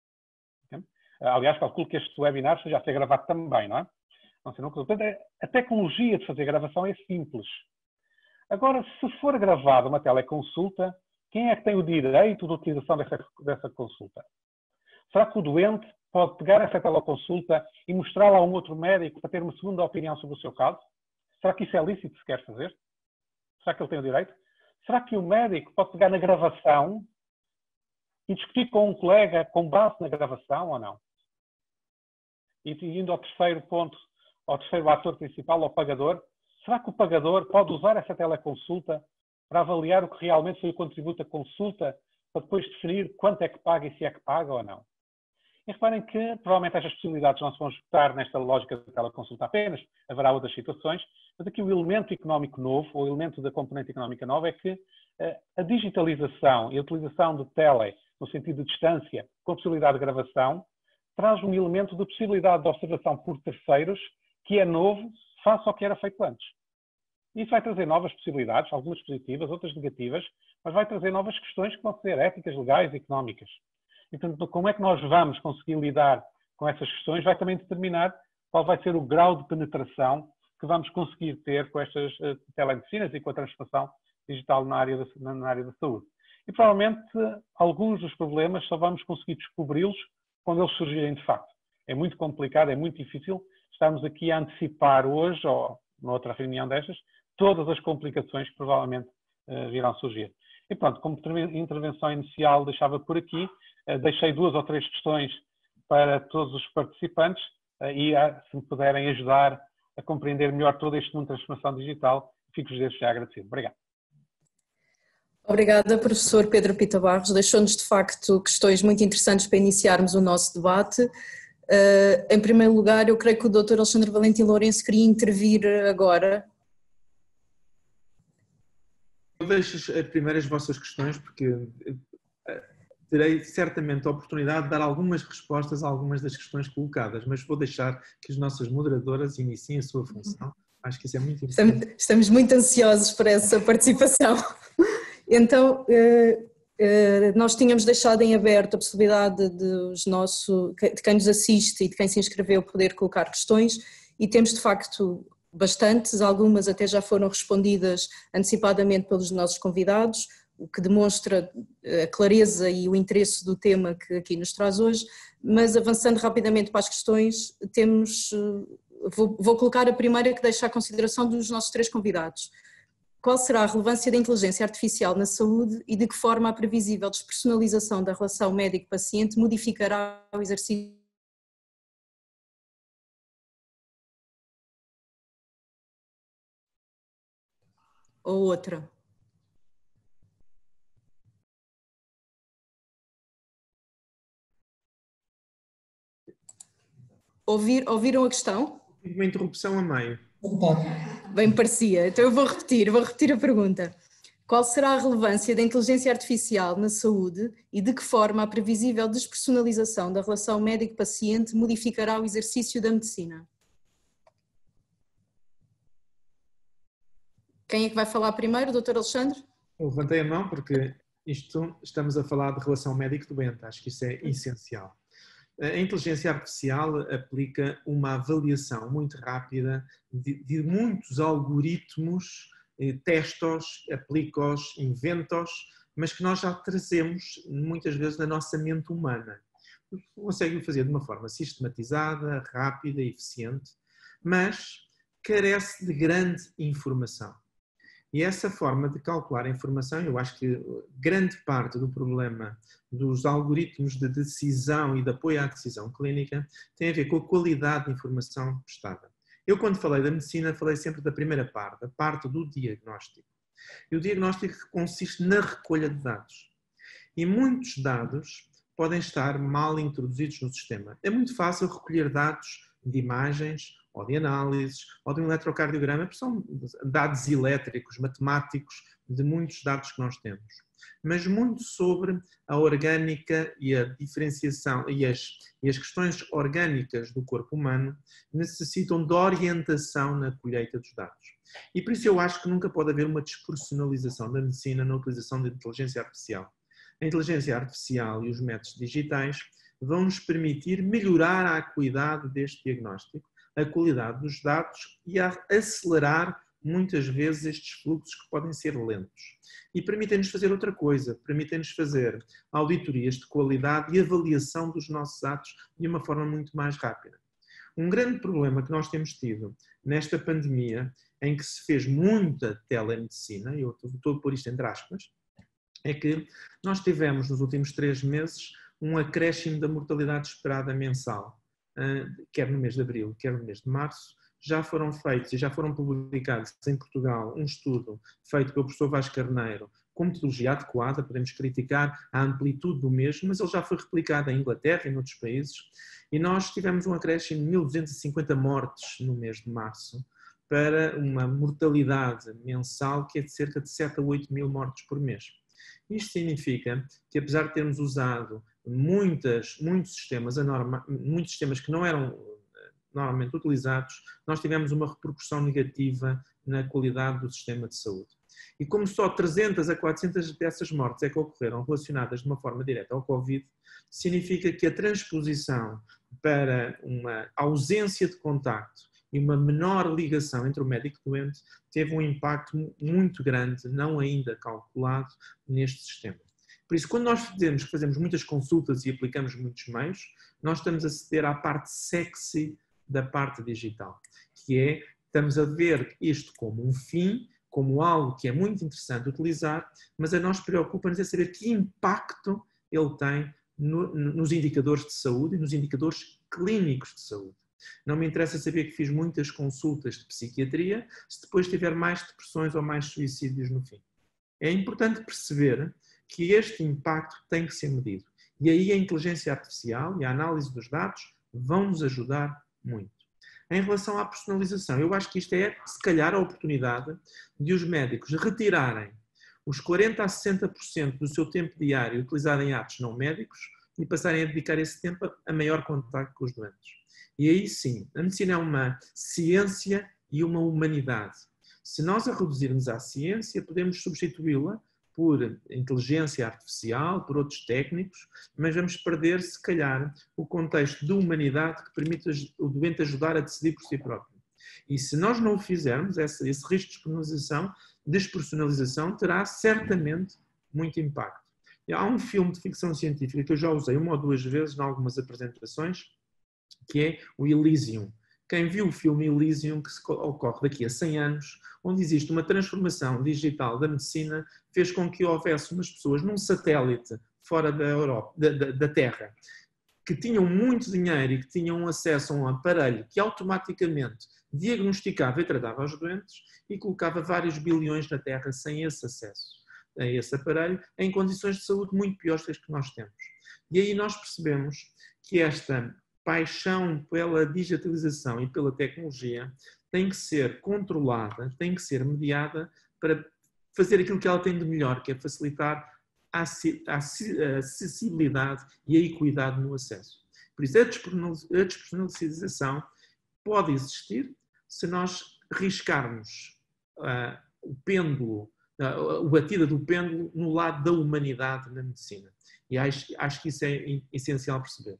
F: Aliás, calculo que este webinar seja a ser gravado também, não é? Portanto, a tecnologia de fazer gravação é simples. Agora, se for gravada uma teleconsulta, quem é que tem o direito de utilização dessa consulta? Será que o doente pode pegar essa teleconsulta e mostrá-la a um outro médico para ter uma segunda opinião sobre o seu caso? Será que isso é lícito se quer fazer? Será que ele tem o direito? Será que o médico pode pegar na gravação e discutir com um colega com base na gravação ou não? E indo ao terceiro ponto, ao terceiro ator principal, ao pagador, será que o pagador pode usar essa teleconsulta para avaliar o que realmente foi o contributo da consulta, para depois definir quanto é que paga e se é que paga ou não? E reparem que provavelmente estas possibilidades não se vão esgotar nesta lógica da teleconsulta apenas, haverá outras situações, mas aqui o elemento económico novo, ou o elemento da componente económica nova, é que a digitalização e a utilização de tele, no sentido de distância, com a possibilidade de gravação, traz um elemento de possibilidade de observação por terceiros que é novo face ao que era feito antes. Isso vai trazer novas possibilidades, algumas positivas, outras negativas, mas vai trazer novas questões que vão ser éticas, legais e económicas. E, portanto, como é que nós vamos conseguir lidar com essas questões vai também determinar qual vai ser o grau de penetração que vamos conseguir ter com estas telemedicinas e com a transformação digital na área da saúde. E provavelmente alguns dos problemas só vamos conseguir descobri-los quando eles surgirem de facto. É muito complicado, é muito difícil estarmos aqui a antecipar hoje, ou noutra reunião destas, todas as complicações que provavelmente virão surgir. E pronto, como intervenção inicial deixava por aqui, deixei 2 ou 3 questões para todos os participantes e se me puderem ajudar a compreender melhor todo este mundo de transformação digital, fico-vos desde já agradecido. Obrigado.
G: Obrigada, professor Pedro Pita Barros. Deixou-nos, de facto, questões muito interessantes para iniciarmos o nosso debate. Em primeiro lugar, eu creio que o Dr. Alexandre Valentim Lourenço queria intervir agora.
B: Eu deixo primeiro as vossas questões, porque terei certamente a oportunidade de dar algumas respostas a algumas das questões colocadas, mas vou deixar que as nossas moderadoras iniciem a sua função. Acho que isso é muito importante.
G: Estamos muito ansiosos por essa participação. Então, nós tínhamos deixado em aberto a possibilidade de quem nos assiste e de quem se inscreveu poder colocar questões, e temos de facto bastantes, algumas até já foram respondidas antecipadamente pelos nossos convidados, o que demonstra a clareza e o interesse do tema que aqui nos traz hoje, mas avançando rapidamente para as questões, vou colocar a primeira que deixa à consideração dos nossos 3 convidados. Qual será a relevância da inteligência artificial na saúde e de que forma a previsível despersonalização da relação médico-paciente modificará o exercício? Ou outra? Ouviram a questão?
B: Uma interrupção a meio.
G: Bem parecia, então eu vou repetir a pergunta. Qual será a relevância da inteligência artificial na saúde e de que forma a previsível despersonalização da relação médico-paciente modificará o exercício da medicina? Quem é que vai falar primeiro, Dr. Alexandre?
B: Eu levantei a mão porque estamos a falar de relação médico-doente, acho que isso é essencial. A inteligência artificial aplica uma avaliação muito rápida de muitos algoritmos, testos, aplica-os, inventa-os, mas que nós já trazemos muitas vezes na nossa mente humana. Consegue fazer de uma forma sistematizada, rápida, eficiente, mas carece de grande informação. E essa forma de calcular a informação, eu acho que grande parte do problema dos algoritmos de decisão e de apoio à decisão clínica tem a ver com a qualidade da informação prestada. Eu, quando falei da medicina, falei sempre da primeira parte, a parte do diagnóstico. E o diagnóstico consiste na recolha de dados. E muitos dados podem estar mal introduzidos no sistema. É muito fácil recolher dados de imagens, ou de análises, ou de um eletrocardiograma, porque são dados elétricos, matemáticos, de muitos dados que nós temos. Mas muito sobre a orgânica e a diferenciação e as questões orgânicas do corpo humano necessitam de orientação na colheita dos dados. E por isso eu acho que nunca pode haver uma despersonalização da medicina na utilização da inteligência artificial. A inteligência artificial e os métodos digitais vão nos permitir melhorar a acuidade deste diagnóstico, a qualidade dos dados e a acelerar muitas vezes estes fluxos que podem ser lentos. E permitem-nos fazer outra coisa, permitem-nos fazer auditorias de qualidade e avaliação dos nossos atos de uma forma muito mais rápida. Um grande problema que nós temos tido nesta pandemia, em que se fez muita telemedicina, e eu estou a pôr isto entre aspas, é que nós tivemos nos últimos 3 meses um acréscimo da mortalidade esperada mensal, quer no mês de abril, quer no mês de março. Já foram feitos e já foram publicados em Portugal um estudo feito pelo professor Vasco Carneiro com metodologia adequada, podemos criticar a amplitude do mesmo, mas ele já foi replicado em Inglaterra e em outros países, e nós tivemos um acréscimo de 1.250 mortes no mês de março, para uma mortalidade mensal que é de cerca de 7 a 8 mil mortes por mês. Isto significa que, apesar de termos usado muitos sistemas que não eram normalmente utilizados, nós tivemos uma repercussão negativa na qualidade do sistema de saúde. E como só 300 a 400 dessas mortes é que ocorreram relacionadas de uma forma direta ao Covid, significa que a transposição para uma ausência de contacto e uma menor ligação entre o médico e o doente teve um impacto muito grande, não ainda calculado, neste sistema. Por isso, quando nós dizemos que fazemos muitas consultas e aplicamos muitos meios, nós estamos a ceder à parte sexy da parte digital, que é, estamos a ver isto como um fim, como algo que é muito interessante utilizar, mas a nós preocupa-nos é saber que impacto ele tem nos indicadores de saúde e nos indicadores clínicos de saúde. Não me interessa saber que fiz muitas consultas de psiquiatria se depois tiver mais depressões ou mais suicídios no fim. É importante perceber que este impacto tem que ser medido. E aí a inteligência artificial e a análise dos dados vão nos ajudar muito. Em relação à personalização, eu acho que isto é, se calhar, a oportunidade de os médicos retirarem os 40% a 60% do seu tempo diário utilizado em atos não médicos e passarem a dedicar esse tempo a maior contacto com os doentes. E aí sim, a medicina é uma ciência e uma humanidade. Se nós a reduzirmos à ciência, podemos substituí-la por inteligência artificial, por outros técnicos, mas vamos perder, se calhar, o contexto de humanidade que permite o doente ajudar a decidir por si próprio. E se nós não o fizermos, esse risco de despersonalização terá certamente muito impacto. E há um filme de ficção científica que eu já usei 1 ou 2 vezes em algumas apresentações, que é o Elysium. Quem viu o filme Elysium, que ocorre daqui a 100 anos, onde existe uma transformação digital da medicina, fez com que houvesse umas pessoas num satélite fora da Europa, da Terra, que tinham muito dinheiro e que tinham acesso a um aparelho que automaticamente diagnosticava e tratava os doentes e colocava vários bilhões na Terra sem esse acesso a esse aparelho, em condições de saúde muito piores que as que nós temos. E aí nós percebemos que esta paixão pela digitalização e pela tecnologia tem que ser controlada, tem que ser mediada para fazer aquilo que ela tem de melhor, que é facilitar a acessibilidade e a equidade no acesso. Por isso, a despersonalização pode existir se nós riscarmos o pêndulo, a batida do pêndulo no lado da humanidade na medicina. E acho que isso é essencial perceber.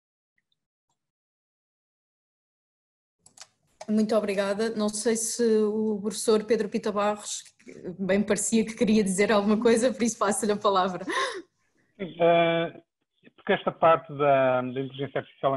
G: Muito obrigada. Não sei se o professor Pedro Pita Barros, bem parecia que queria dizer alguma coisa, por isso passo-lhe a palavra.
F: Porque esta parte da inteligência artificial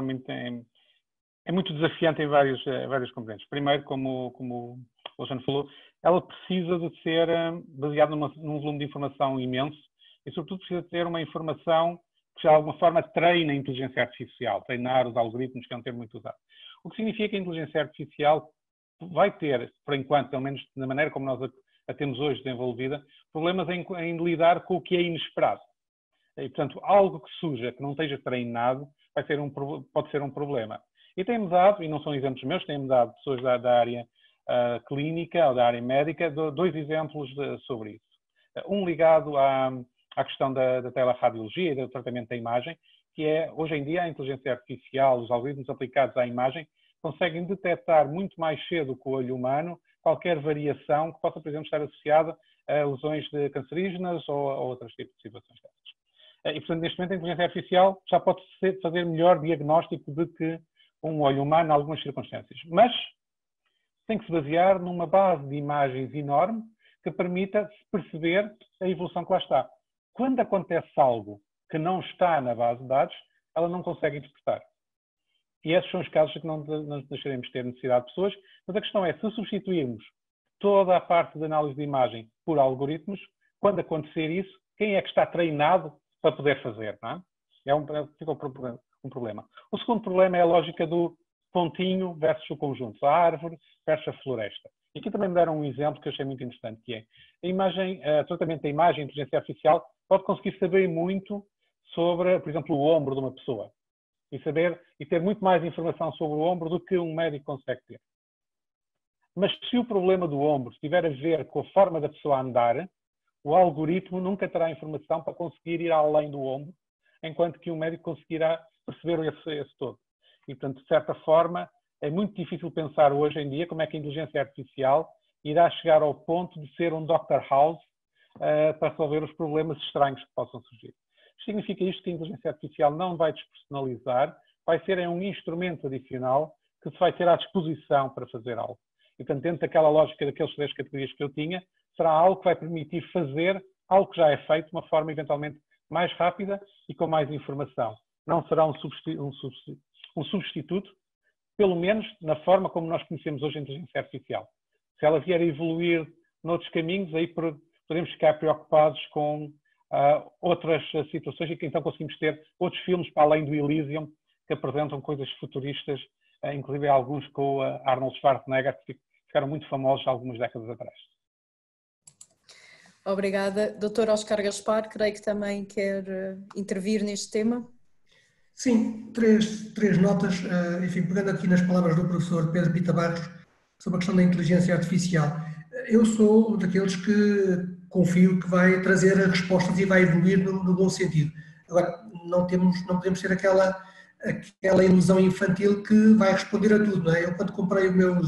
F: é muito desafiante em vários componentes. Primeiro, como o Alexandre falou, ela precisa de ser baseada num volume de informação imenso e, sobretudo, precisa ter uma informação que, de alguma forma, treine a inteligência artificial, treinar os algoritmos, que é um termo muito usado. O que significa que a inteligência artificial vai ter, por enquanto, pelo menos da maneira como nós a temos hoje desenvolvida, problemas em lidar com o que é inesperado. E, portanto, algo que surja, que não esteja treinado, pode ser um problema. E tem-me dado, e não são exemplos meus, tem-me dado pessoas da área clínica ou da área médica, dois exemplos sobre isso. Um ligado à questão da teleradiologia e do tratamento da imagem, que é, hoje em dia, a inteligência artificial, os algoritmos aplicados à imagem, conseguem detectar muito mais cedo que o olho humano qualquer variação que possa, por exemplo, estar associada a lesões cancerígenas ou a outros tipos de situações dessas. E, portanto, neste momento, a inteligência artificial já pode fazer melhor diagnóstico do que um olho humano em algumas circunstâncias. Mas tem que se basear numa base de imagens enorme que permita perceber a evolução que lá está. Quando acontece algo que não está na base de dados, ela não consegue interpretar. E esses são os casos que não deixaremos de ter necessidade de pessoas, mas a questão é, se substituirmos toda a parte de análise de imagem por algoritmos, quando acontecer isso, quem é que está treinado para poder fazer? Não é? Fica um problema. O segundo problema é a lógica do pontinho versus o conjunto, a árvore versus a floresta. E aqui também me deram um exemplo que eu achei muito interessante, que é o tratamento da imagem, a inteligência artificial, pode conseguir saber muito sobre, por exemplo, o ombro de uma pessoa. E ter muito mais informação sobre o ombro do que um médico consegue ter. Mas se o problema do ombro tiver a ver com a forma da pessoa andar, o algoritmo nunca terá informação para conseguir ir além do ombro, enquanto que um médico conseguirá perceber esse todo. E, portanto, de certa forma, é muito difícil pensar hoje em dia como é que a inteligência artificial irá chegar ao ponto de ser um Dr. House para resolver os problemas estranhos que possam surgir. Significa isto que a inteligência artificial não vai despersonalizar, vai ser um instrumento adicional que se vai ter à disposição para fazer algo. E, portanto, dentro daquela lógica daquelas 3 categorias que eu tinha, será algo que vai permitir fazer algo que já é feito de uma forma eventualmente mais rápida e com mais informação. Não será um substituto, pelo menos na forma como nós conhecemos hoje a inteligência artificial. Se ela vier a evoluir noutros caminhos, aí podemos ficar preocupados com outras situações e que então conseguimos ter outros filmes para além do Elysium que apresentam coisas futuristas, inclusive alguns com o Arnold Schwarzenegger, que ficaram muito famosos há algumas décadas atrás.
G: Obrigada. Dr. Oscar Gaspar, creio que também quer intervir neste tema.
E: Sim, três notas, enfim, pegando aqui nas palavras do professor Pedro Pita Barros sobre a questão da inteligência artificial. Eu sou daqueles que confio que vai trazer respostas e vai evoluir no bom sentido. Agora, não podemos ter aquela ilusão infantil que vai responder a tudo, não é? Eu, quando comprei o meu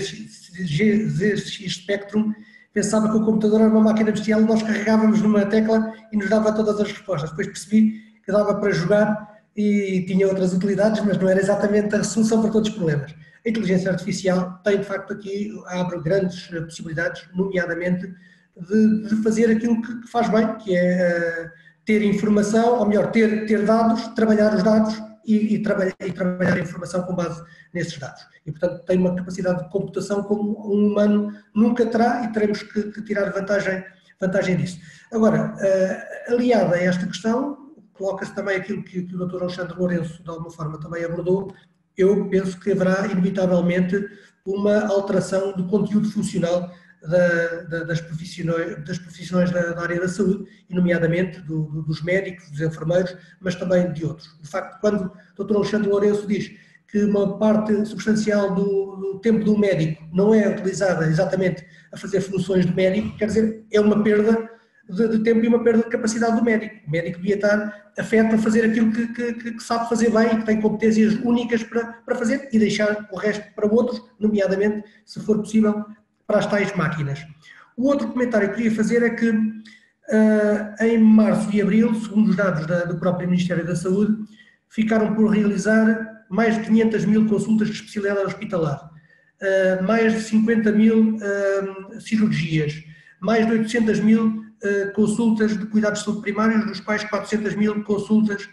E: ZX Spectrum, pensava que o computador era uma máquina bestial, nós carregávamos numa tecla e nos dava todas as respostas. Depois percebi que dava para jogar e tinha outras utilidades, mas não era exatamente a solução para todos os problemas. A inteligência artificial tem, de facto, aqui, abre grandes possibilidades, nomeadamente de fazer aquilo que faz bem, que é ter informação, ou melhor, ter dados, trabalhar os dados e trabalhar a informação com base nesses dados. E, portanto, tem uma capacidade de computação como um humano nunca terá e teremos que tirar vantagem disso. Agora, aliada a esta questão, coloca-se também aquilo que o Dr. Alexandre Lourenço, de alguma forma, também abordou. Eu penso que haverá, inevitavelmente, uma alteração do conteúdo funcional das profissões da área da saúde, e nomeadamente dos médicos, dos enfermeiros, mas também de outros. De facto, quando o Dr. Alexandre Lourenço diz que uma parte substancial do tempo do médico não é utilizada exatamente a fazer funções de médico, quer dizer, é uma perda de tempo e uma perda de capacidade do médico. O médico devia estar afeto a fazer aquilo que sabe fazer bem e que tem competências únicas para fazer e deixar o resto para outros, nomeadamente, se for possível, para as tais máquinas. O outro comentário que queria fazer é que em março e abril, segundo os dados do próprio Ministério da Saúde, ficaram por realizar mais de 500 mil consultas de especialidade hospitalar, mais de 50 mil cirurgias, mais de 800 mil consultas de cuidados de saúde primários, dos quais 400 mil consultas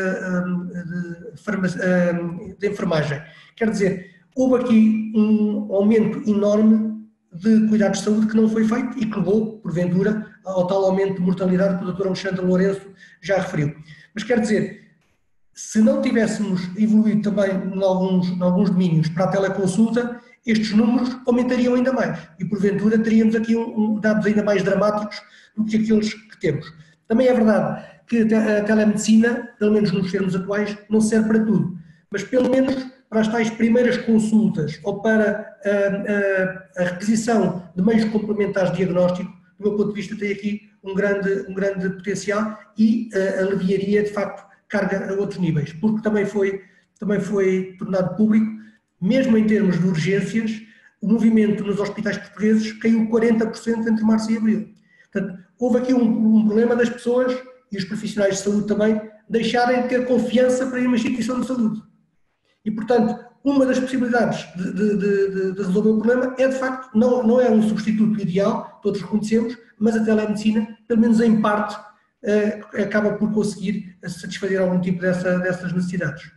E: de enfermagem. Quer dizer, houve aqui um aumento enorme de cuidados de saúde que não foi feito e que levou, porventura, ao tal aumento de mortalidade que o Dr. Alexandre Lourenço já referiu. Mas quer dizer, se não tivéssemos evoluído também em alguns domínios para a teleconsulta, estes números aumentariam ainda mais e, porventura, teríamos aqui dados ainda mais dramáticos do que aqueles que temos. Também é verdade que a telemedicina, pelo menos nos termos atuais, não serve para tudo, mas pelo menos para as tais primeiras consultas ou para a requisição de meios complementares de diagnóstico, do meu ponto de vista, tem aqui um grande potencial e aliviaria, de facto, carga a outros níveis, porque também foi tornado público, mesmo em termos de urgências, o movimento nos hospitais portugueses caiu 40% entre março e abril. Portanto, houve aqui um problema das pessoas, e os profissionais de saúde também, deixarem de ter confiança para ir a uma instituição de saúde. E, portanto, uma das possibilidades de resolver o problema é, de facto, não é um substituto ideal, todos reconhecemos, mas a telemedicina, pelo menos em parte, acaba por conseguir satisfazer algum tipo dessas necessidades.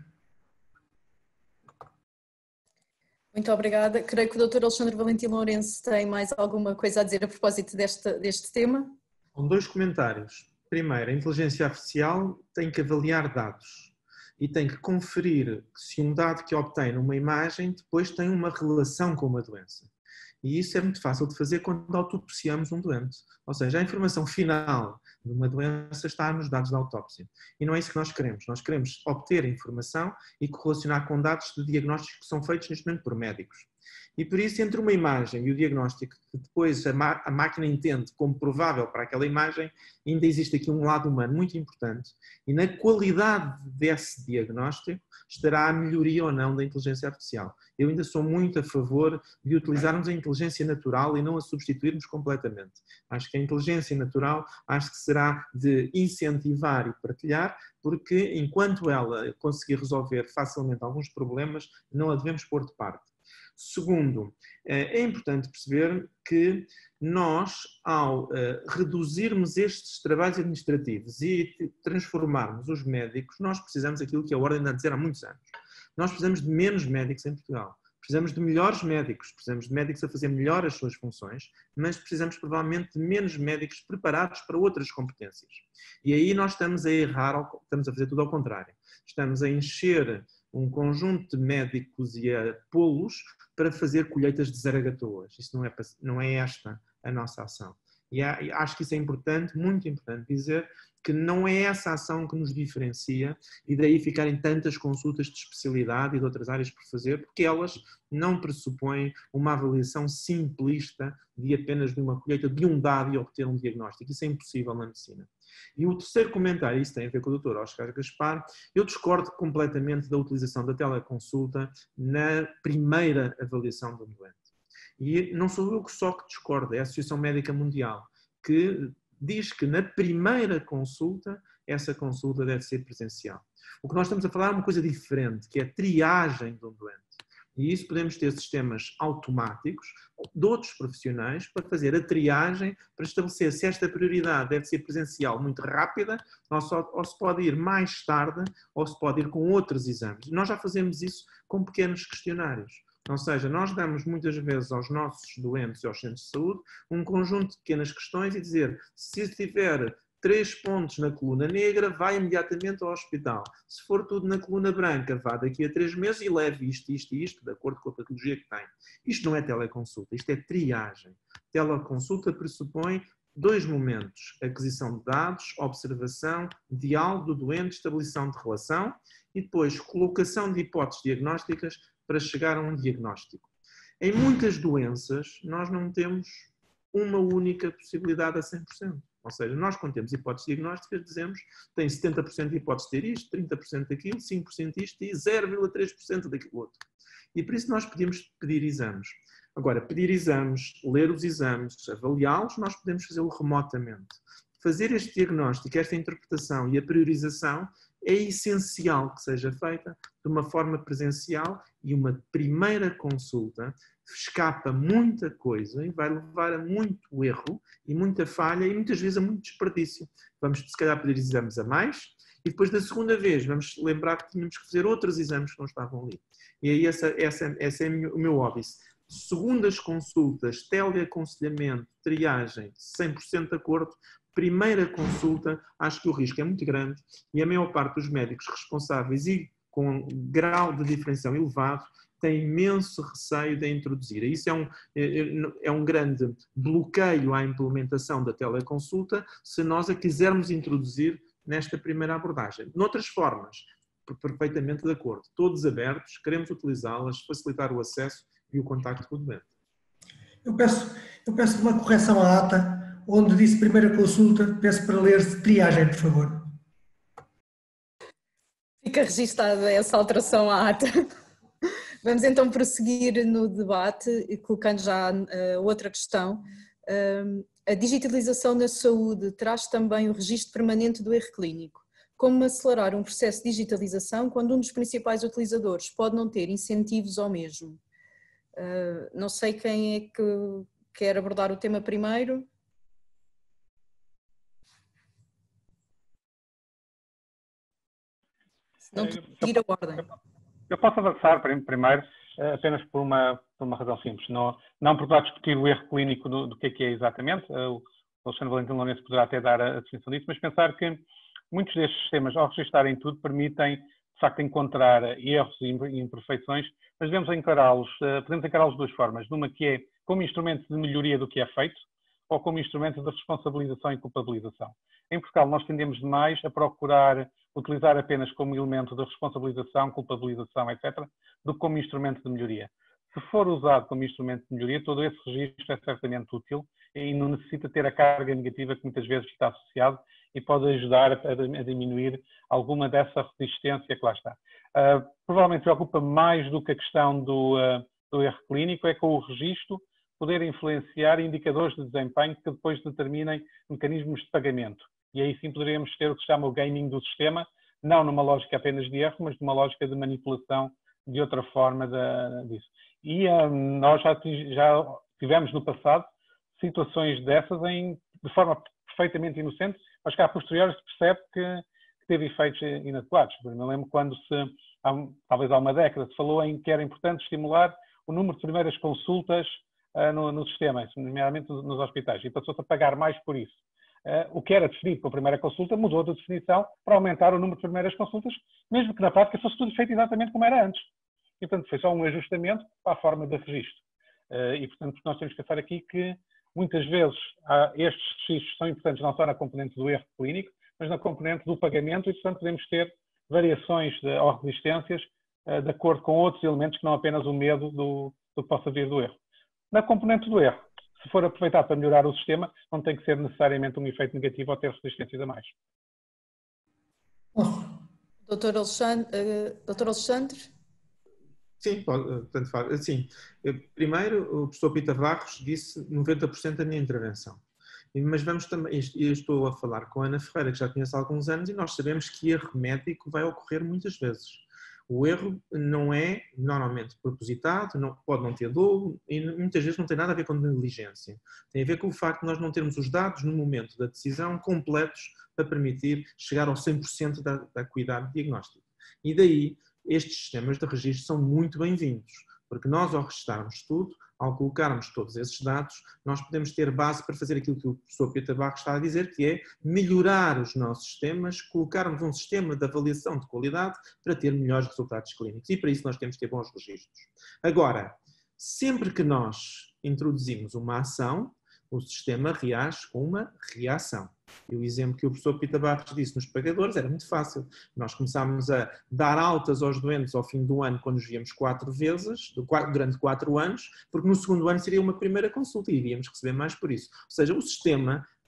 G: Muito obrigada. Creio que o Dr. Alexandre Valentim Lourenço tem mais alguma coisa a dizer a propósito deste tema.
B: Com dois comentários. Primeiro, a inteligência artificial tem que avaliar dados e tem que conferir se um dado que obtém numa imagem depois tem uma relação com uma doença. E isso é muito fácil de fazer quando autopsiamos um doente. Ou seja, a informação final de uma doença está nos dados da autópsia. E não é isso que nós queremos. Nós queremos obter informação e correlacionar com dados de diagnósticos que são feitos neste momento por médicos. E por isso, entre uma imagem e o diagnóstico, que depois a máquina entende como provável para aquela imagem, ainda existe aqui um lado humano muito importante. E na qualidade desse diagnóstico estará a melhoria ou não da inteligência artificial. Eu ainda sou muito a favor de utilizarmos a inteligência natural e não a substituirmos completamente. Acho que a inteligência natural acho que será de incentivar e partilhar, porque enquanto ela conseguir resolver facilmente alguns problemas, não a devemos pôr de parte. Segundo, é importante perceber que nós, ao reduzirmos estes trabalhos administrativos e transformarmos os médicos, nós precisamos daquilo que a Ordem anda a dizer há muitos anos. Nós precisamos de menos médicos em Portugal. Precisamos de melhores médicos, precisamos de médicos a fazer melhor as suas funções, mas precisamos provavelmente de menos médicos preparados para outras competências. E aí nós estamos a errar, estamos a fazer tudo ao contrário. Estamos a encher um conjunto de médicos e a pô-los para fazer colheitas de zaragatoas. Isso não é esta a nossa ação. E acho que isso é importante, muito importante dizer, que não é essa ação que nos diferencia e daí ficarem tantas consultas de especialidade e de outras áreas por fazer, porque elas não pressupõem uma avaliação simplista de apenas de uma colheita de um dado e obter um diagnóstico. Isso é impossível na medicina. E o terceiro comentário, isso tem a ver com o Dr. Oscar Gaspar, eu discordo completamente da utilização da teleconsulta na primeira avaliação do doente. E não sou eu só que discordo, é a Associação Médica Mundial, que diz que na primeira consulta, essa consulta deve ser presencial. O que nós estamos a falar é uma coisa diferente, que é a triagem de um doente. E isso podemos ter sistemas automáticos de outros profissionais para fazer a triagem, para estabelecer se esta prioridade deve ser presencial muito rápida, ou se pode ir mais tarde, ou se pode ir com outros exames. Nós já fazemos isso com pequenos questionários. Ou seja, nós damos muitas vezes aos nossos doentes e aos centros de saúde um conjunto de pequenas questões e dizer, se tiver 3 pontos na coluna negra, vai imediatamente ao hospital. Se for tudo na coluna branca, vá daqui a 3 meses e leve isto, isto e isto, de acordo com a patologia que tem. Isto não é teleconsulta, isto é triagem. Teleconsulta pressupõe 2 momentos, aquisição de dados, observação, diálogo do doente, estabeleção de relação e depois colocação de hipóteses diagnósticas para chegar a um diagnóstico. Em muitas doenças, nós não temos uma única possibilidade a 100%. Ou seja, nós quando temos hipóteses diagnósticas dizemos tem 70% de hipótese de ter isto, 30% daquilo, 5% disto e 0,3% daquilo outro. E por isso nós podemos pedir exames. Agora, pedir exames, ler os exames, avaliá-los, nós podemos fazê-lo remotamente. Fazer este diagnóstico, esta interpretação e a priorização é essencial que seja feita de uma forma presencial e uma primeira consulta escapa muita coisa e vai levar a muito erro e muita falha e muitas vezes a muito desperdício. Vamos, se calhar, pedir exames a mais e depois da segunda vez vamos lembrar que tínhamos que fazer outros exames que não estavam ali. E aí essa é o meu hobby. Segundas consultas, teleaconselhamento, triagem, 100% de acordo. Primeira consulta, acho que o risco é muito grande e a maior parte dos médicos responsáveis e com grau de diferenciação elevado tem imenso receio de introduzir. Isso é um grande bloqueio à implementação da teleconsulta se nós a quisermos introduzir nesta primeira abordagem. Noutras formas, perfeitamente de acordo. Todos abertos, queremos utilizá-las, facilitar o acesso e o contacto com o doente.
E: Eu peço uma correção à ata, onde disse primeira consulta, peço para ler triagem, por favor.
G: Fica registada essa alteração à ata. Vamos então prosseguir no debate, colocando já outra questão. A digitalização na saúde traz também o registro permanente do erro clínico. Como acelerar um processo de digitalização quando um dos principais utilizadores pode não ter incentivos ao mesmo? Não sei quem é que quer abordar o tema primeiro. Se não, tira a ordem.
F: Eu posso avançar primeiro apenas por uma razão simples. Não procurar discutir o erro clínico do que é exatamente. O Alexandre Valentim Lourenço poderá até dar a definição disso, mas pensar que muitos destes sistemas, ao registarem tudo, permitem, de facto, encontrar erros e imperfeições, mas podemos encará-los de duas formas. Numa que é como instrumento de melhoria do que é feito, ou como instrumento de responsabilização e culpabilização. Em Portugal, nós tendemos demais a procurar utilizar apenas como elemento de responsabilização, culpabilização, etc., do que como instrumento de melhoria. Se for usado como instrumento de melhoria, todo esse registro é certamente útil e não necessita ter a carga negativa que muitas vezes está associado e pode ajudar a diminuir alguma dessa resistência que lá está. Provavelmente preocupa mais do que a questão do erro clínico, é com o registro poder influenciar indicadores de desempenho que depois determinem mecanismos de pagamento. E aí sim poderíamos ter o que se chama o gaming do sistema, não numa lógica apenas de erro, mas numa lógica de manipulação de outra forma disso. E nós já tivemos no passado situações dessas de forma perfeitamente inocente, mas que a posteriori se percebe que teve efeitos inadequados. Eu me lembro quando talvez há uma década, se falou em que era importante estimular o número de primeiras consultas no sistema, nomeadamente nos hospitais, e passou-se a pagar mais por isso. O que era definido para a primeira consulta mudou de definição para aumentar o número de primeiras consultas, mesmo que na prática fosse tudo feito exatamente como era antes. E, portanto, foi só um ajustamento para a forma de registro. E, portanto, nós temos que pensar aqui que, muitas vezes, estes registros são importantes não só na componente do erro clínico, mas na componente do pagamento e, portanto, podemos ter variações ou resistências de acordo com outros elementos que não apenas o medo do que possa vir do erro. Na componente do erro, se for aproveitado para melhorar o sistema, não tem que ser necessariamente um efeito negativo ou ter resistências a mais.
G: Dr. Alexandre?
B: Sim, tanto faz. Sim. Primeiro, o professor Peter Barros disse 90% da minha intervenção. Mas vamos também, eu estou a falar com a Ana Ferreira, que já conheço há alguns anos, e nós sabemos que erro médico vai ocorrer muitas vezes. O erro não é normalmente propositado, pode não ter dolo e muitas vezes não tem nada a ver com negligência. Tem a ver com o facto de nós não termos os dados no momento da decisão completos para permitir chegar ao 100% da cuidado diagnóstico. E daí estes sistemas de registro são muito bem-vindos, porque nós ao registarmos tudo, ao colocarmos todos esses dados, nós podemos ter base para fazer aquilo que o professor Peter Barros está a dizer, que é melhorar os nossos sistemas, colocarmos um sistema de avaliação de qualidade para ter melhores resultados clínicos. E para isso nós temos que ter bons registros. Agora, sempre que nós introduzimos uma ação, o sistema reage com uma reação. E o exemplo que o professor Peter Barros disse nos pagadores era muito fácil. Nós começámos a dar altas aos doentes ao fim do ano, quando nos víamos 4 vezes, durante 4 anos, porque no segundo ano seria uma primeira consulta e iríamos receber mais por isso. Ou seja, o sistema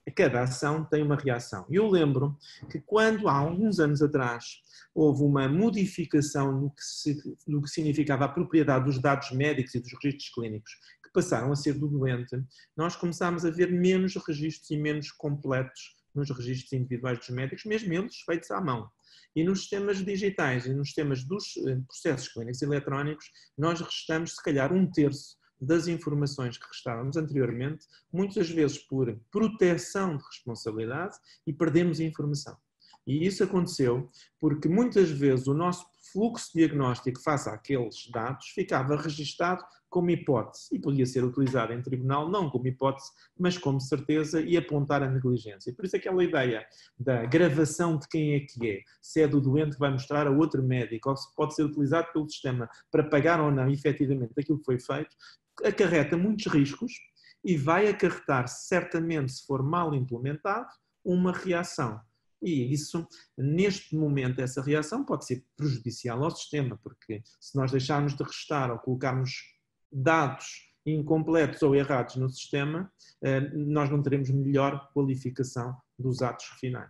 B: cada ação tem uma reação. Eu lembro que quando, há alguns anos atrás, houve uma modificação no que significava a propriedade dos dados médicos e dos registros clínicos, que passaram a ser do doente, nós começámos a ver menos registros e menos completos nos registros individuais dos médicos, mesmo eles feitos à mão. E nos sistemas digitais e nos sistemas dos processos clínicos eletrónicos, nós restamos, se calhar, 1/3 das informações que restávamos anteriormente, muitas vezes por proteção de responsabilidade, e perdemos a informação. E isso aconteceu porque muitas vezes o nosso fluxo diagnóstico face àqueles dados ficava registado como hipótese e podia ser utilizado em tribunal não como hipótese, mas como certeza e apontar a negligência. Por isso aquela ideia da gravação de quem é que é, se é do doente que vai mostrar a outro médico, ou se pode ser utilizado pelo sistema para pagar ou não efetivamente aquilo que foi feito, acarreta muitos riscos e vai acarretar certamente, se for mal implementado, uma reação. E isso, neste momento, essa reação pode ser prejudicial ao sistema, porque se nós deixarmos de restar ou colocarmos dados incompletos ou errados no sistema, nós não teremos melhor qualificação dos atos finais.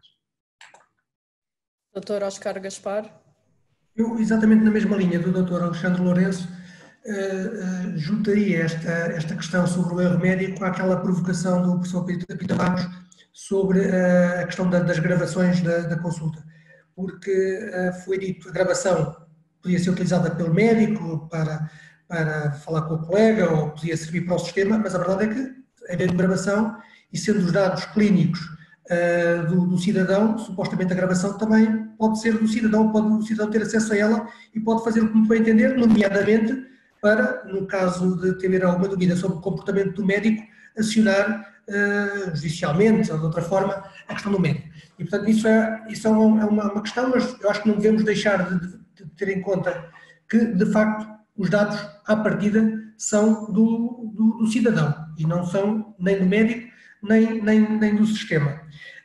G: Dr. Oscar Gaspar.
E: Eu, exatamente na mesma linha do Dr. Alexandre Lourenço, juntaria esta questão sobre o erro médico àquela provocação do professor Pita Barros sobre a questão das gravações da consulta, porque foi dito que a gravação podia ser utilizada pelo médico para falar com o colega ou podia servir para o sistema, mas a verdade é que, em vez de gravação, e sendo os dados clínicos do cidadão, supostamente a gravação também pode ser do cidadão, pode o cidadão ter acesso a ela e pode fazer o que muito bem entender, nomeadamente para, no caso de ter alguma dúvida sobre o comportamento do médico, acionar judicialmente ou de outra forma a questão do médico. E, portanto, isso é uma questão, mas eu acho que não devemos deixar de ter em conta que, de facto, os dados, à partida, são do cidadão e não são nem do médico, nem do sistema.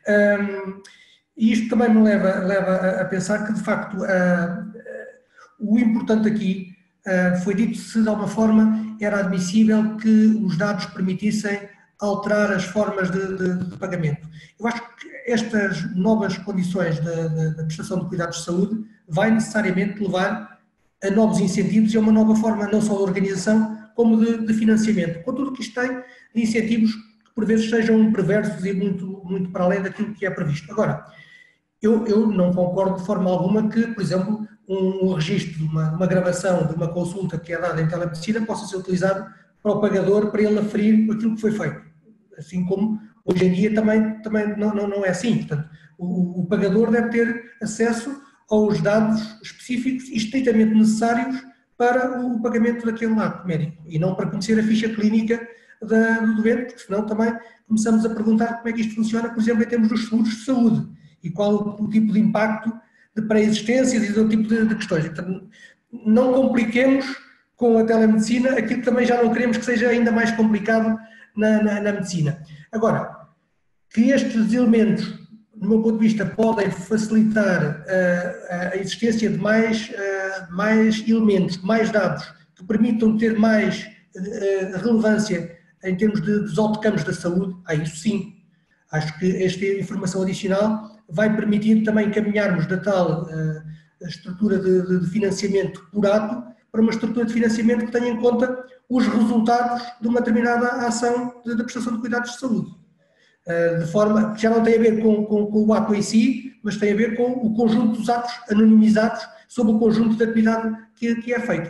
E: E isto também me leva a pensar que, de facto, o importante aqui foi dito se, de alguma forma, era admissível que os dados permitissem alterar as formas de pagamento. Eu acho que estas novas condições da prestação de cuidados de saúde vai necessariamente levar a novos incentivos e a uma nova forma, não só de organização, como de financiamento. Com tudo o que isto tem de incentivos que, por vezes, sejam perversos e muito para além daquilo que é previsto. Agora, eu não concordo de forma alguma que, por exemplo, um registro, uma gravação de uma consulta que é dada em telemedicina possa ser utilizado para o pagador para ele aferir aquilo que foi feito. Assim como hoje em dia também não é assim. Portanto, o pagador deve ter acesso aos dados específicos e estritamente necessários para o pagamento daquele ato médico e não para conhecer a ficha clínica do doente, porque senão também começamos a perguntar como é que isto funciona, por exemplo, em termos dos seguros de saúde e qual o tipo de impacto de pré-existências e do tipo de questões. Portanto, não compliquemos com a telemedicina aquilo que também já não queremos que seja ainda mais complicado na medicina. Agora, que estes elementos, do meu ponto de vista, podem facilitar a existência de mais elementos, mais dados que permitam ter mais relevância em termos dos outcomes da saúde, isso sim. Acho que esta informação adicional vai permitir também caminharmos da tal estrutura de financiamento por ato para uma estrutura de financiamento que tenha em conta os resultados de uma determinada ação de prestação de cuidados de saúde. De forma que já não tem a ver com o ato em si, mas tem a ver com o conjunto dos atos anonimizados sobre o conjunto de atividade que é feito.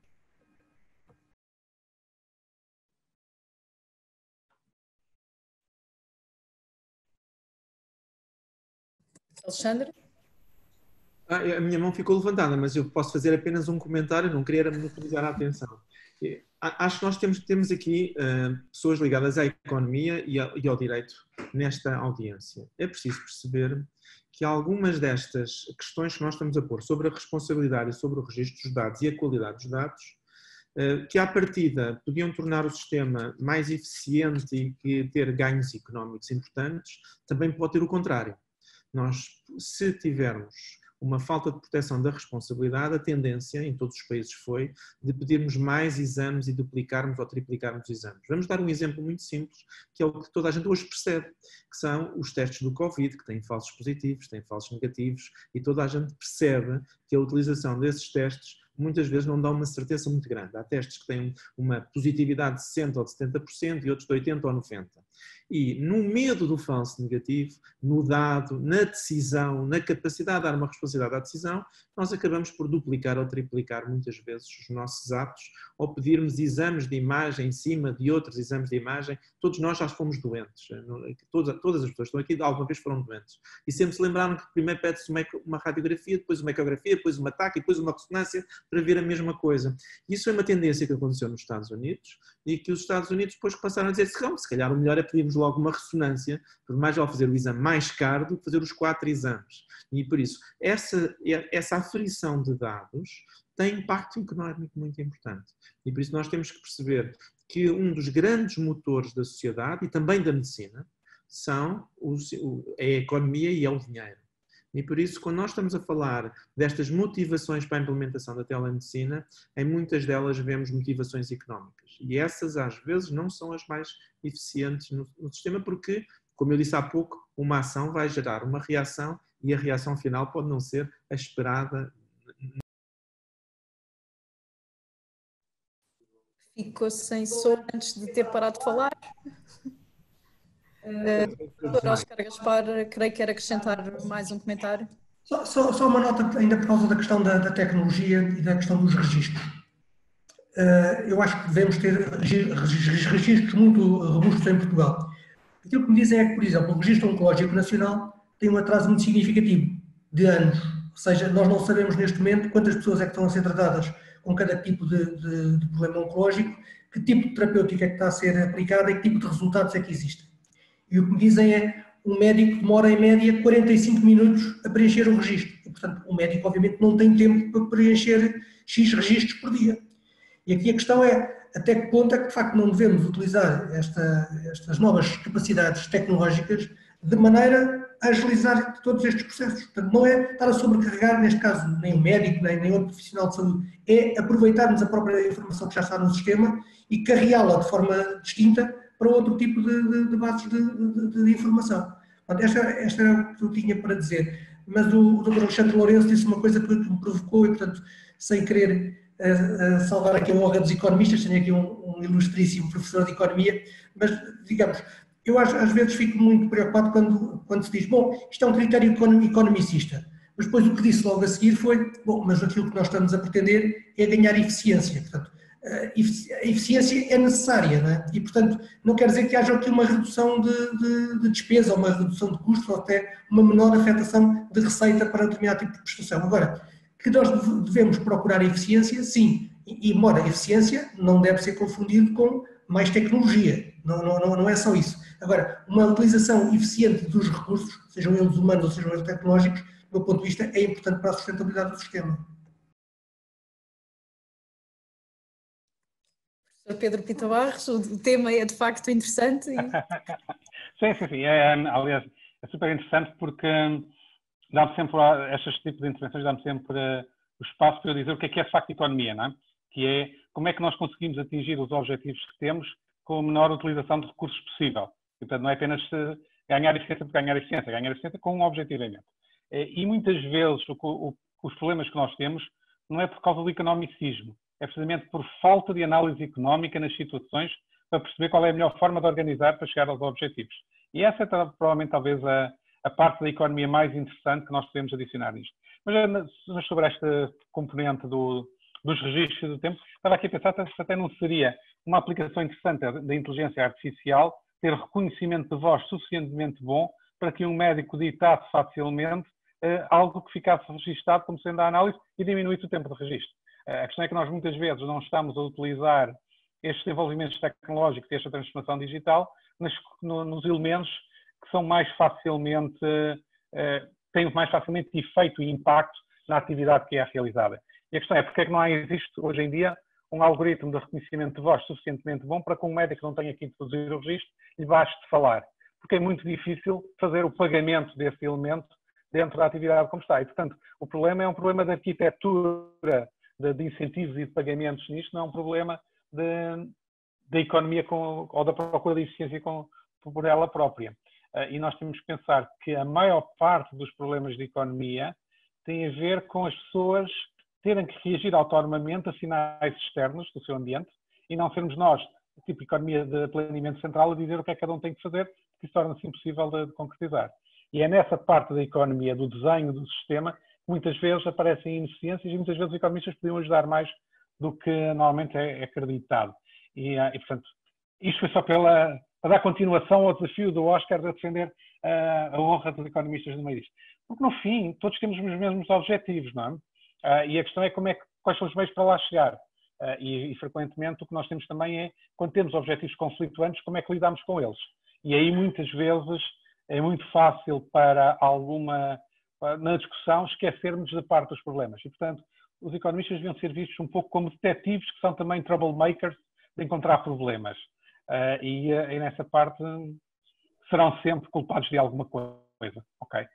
G: Alexandre?
B: A minha mão ficou levantada, mas eu posso fazer apenas um comentário, não queria monopolizar a atenção. Acho que nós temos aqui pessoas ligadas à economia e ao direito nesta audiência. É preciso perceber que algumas destas questões que nós estamos a pôr sobre a responsabilidade e sobre o registro dos dados e a qualidade dos dados, que à partida podiam tornar o sistema mais eficiente e ter ganhos económicos importantes, também pode ter o contrário. Nós, se tivermos uma falta de proteção da responsabilidade, a tendência em todos os países foi de pedirmos mais exames e duplicarmos ou triplicarmos exames. Vamos dar um exemplo muito simples, que é o que toda a gente hoje percebe, que são os testes do Covid, que têm falsos positivos, têm falsos negativos, e toda a gente percebe que a utilização desses testes muitas vezes não dá uma certeza muito grande. Há testes que têm uma positividade de 60% ou de 70% e outros de 80% ou 90%. E no medo do falso negativo, no dado, na decisão, na capacidade de dar uma responsabilidade à decisão, nós acabamos por duplicar ou triplicar muitas vezes os nossos atos ou pedirmos exames de imagem em cima de outros exames de imagem. Todos nós já fomos doentes. Todas as pessoas que estão aqui alguma vez foram doentes. E sempre se lembraram que primeiro pede-se uma radiografia, depois uma ecografia, depois uma TAC e depois uma ressonância para ver a mesma coisa. Isso é uma tendência que aconteceu nos Estados Unidos e que os Estados Unidos depois passaram a dizer se calhar o melhor é pedirmos logo uma ressonância, por mais vale fazer o exame mais caro do que fazer os 4 exames. E por isso, essa aferição de dados tem impacto económico muito importante. E por isso nós temos que perceber que um dos grandes motores da sociedade e também da medicina são a economia e é o dinheiro. E por isso, quando nós estamos a falar destas motivações para a implementação da telemedicina, em muitas delas vemos motivações económicas. E essas, às vezes, não são as mais eficientes no sistema, porque, como eu disse há pouco, uma ação vai gerar uma reação e a reação final pode não ser a esperada.
G: Ficou sem som antes de ter parado de falar. Doutor Oscar Gaspar, creio que quer acrescentar mais um comentário.
E: Só uma nota ainda por causa da questão da tecnologia e da questão dos registros. Eu acho que devemos ter registros muito robustos em Portugal. Aquilo que me dizem é que, por exemplo, o Registro Oncológico Nacional tem um atraso muito significativo, de anos. Ou seja, nós não sabemos neste momento quantas pessoas é que estão a ser tratadas com cada tipo de problema oncológico, que tipo de terapêutica é que está a ser aplicada e que tipo de resultados é que existem. E o que me dizem é um médico demora em média 45 minutos a preencher um registro. E, portanto, o médico obviamente não tem tempo para preencher X registros por dia. E aqui a questão é até que ponto é que de facto não devemos utilizar estas novas capacidades tecnológicas de maneira a agilizar todos estes processos. Portanto, não é estar a sobrecarregar, neste caso, nem o médico, nem outro profissional de saúde, é aproveitarmos a própria informação que já está no sistema e carreá-la de forma distinta para outro tipo de bases de informação. Portanto, esta era o que eu tinha para dizer. Mas o Dr. Alexandre Lourenço disse uma coisa que me provocou e, portanto, sem querer salvar aqui a honra dos economistas, tenho aqui um ilustríssimo professor de economia, mas, digamos, eu às vezes fico muito preocupado quando se diz, bom, isto é um critério economicista, mas depois o que disse logo a seguir foi, bom, mas aquilo que nós estamos a pretender é ganhar eficiência. Portanto, a eficiência é necessária, não é? E, portanto, não quer dizer que haja aqui uma redução de despesa, ou uma redução de custos, ou até uma menor afetação de receita para determinado tipo de prestação. Agora, que nós devemos procurar eficiência, sim, e embora a eficiência não deve ser confundido com mais tecnologia, não é só isso. Agora, uma utilização eficiente dos recursos, sejam eles humanos ou sejam eles tecnológicos, do meu ponto de vista, é importante para a sustentabilidade do sistema.
G: Professor Pedro Pita Barros, o tema é de facto interessante.
F: Sim. Aliás, é super interessante porque dá-me sempre, estes tipos de intervenções dá-me sempre o espaço para eu dizer o que é de facto economia, não é? Que é como é que nós conseguimos atingir os objetivos que temos com a menor utilização de recursos possível. E, portanto, não é apenas ganhar eficiência por ganhar eficiência com um objetivo em mente. E muitas vezes os problemas que nós temos não é por causa do economicismo, é precisamente por falta de análise económica nas situações para perceber qual é a melhor forma de organizar para chegar aos objetivos. E essa é provavelmente talvez a parte da economia mais interessante que nós podemos adicionar nisto. Mas sobre esta componente dos registros do tempo, estava aqui a pensar se até não seria uma aplicação interessante da inteligência artificial ter reconhecimento de voz suficientemente bom para que um médico ditasse facilmente algo que ficasse registado como sendo a análise e diminuísse o tempo de registro. A questão é que nós muitas vezes não estamos a utilizar estes desenvolvimentos tecnológicos e esta transformação digital nos elementos que são mais facilmente, têm mais facilmente efeito e impacto na atividade que é realizada. E a questão é porque é que não existe hoje em dia um algoritmo de reconhecimento de voz suficientemente bom para que um médico não tenha que introduzir o registro e baste de falar. Porque é muito difícil fazer o pagamento desse elemento dentro da atividade como está. E, portanto, o problema é um problema de arquitetura, de incentivos e de pagamentos nisto, não é um problema da economia ou da procura de eficiência por ela própria. E nós temos que pensar que a maior parte dos problemas de economia tem a ver com as pessoas terem que reagir autonomamente a sinais externos do seu ambiente e não sermos nós, tipo economia de planeamento central, a dizer o que é que cada um tem que fazer, porque isso torna-se impossível de concretizar. E é nessa parte da economia, do desenho do sistema, que muitas vezes aparecem ineficiências e muitas vezes os economistas podiam ajudar mais do que normalmente é acreditado. E portanto, isto foi só para dar continuação ao desafio do Oscar de defender a honra dos economistas no meio disto. Porque, no fim, todos temos os mesmos objetivos, não é? E a questão é quais são os meios para lá chegar. E, frequentemente, o que nós temos também é, quando temos objetivos conflituantes, como é que lidamos com eles. E aí, muitas vezes, é muito fácil na discussão, esquecermos da parte dos problemas. E, portanto, os economistas deviam ser vistos um pouco como detetives, que são também troublemakers, de encontrar problemas. E nessa parte serão sempre culpados de alguma coisa. Ok?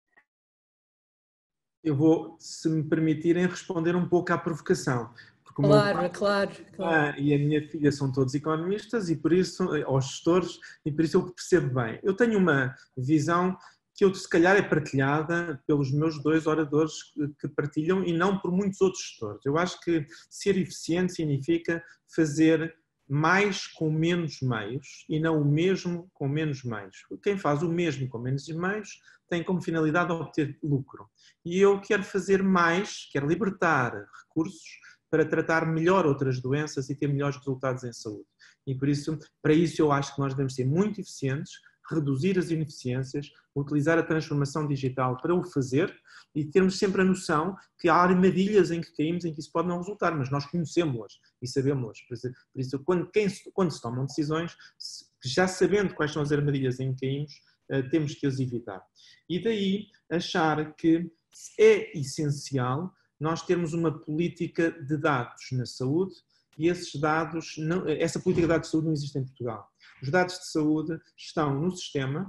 B: Eu vou, se me permitirem, responder um pouco à provocação. Porque
G: Claro.
B: E a minha filha são todos economistas e por isso, ou gestores, e por isso eu percebo bem. Eu tenho uma visão que se calhar é partilhada pelos meus 2 oradores que partilham e não por muitos outros gestores. Eu acho que ser eficiente significa fazer mais com menos meios e não o mesmo com menos meios. Quem faz o mesmo com menos meios tem como finalidade obter lucro. E eu quero fazer mais, quero libertar recursos para tratar melhor outras doenças e ter melhores resultados em saúde. E por isso, para isso eu acho que nós devemos ser muito eficientes, reduzir as ineficiências, utilizar a transformação digital para o fazer e termos sempre a noção que há armadilhas em que caímos em que isso pode não resultar, mas nós conhecemos-las e sabemos-las. Por isso, quando se tomam decisões, já sabendo quais são as armadilhas em que caímos, temos que as evitar. E daí achar que é essencial nós termos uma política de dados na saúde e esses dados, essa política de dados de saúde não existe em Portugal. Os dados de saúde estão no sistema,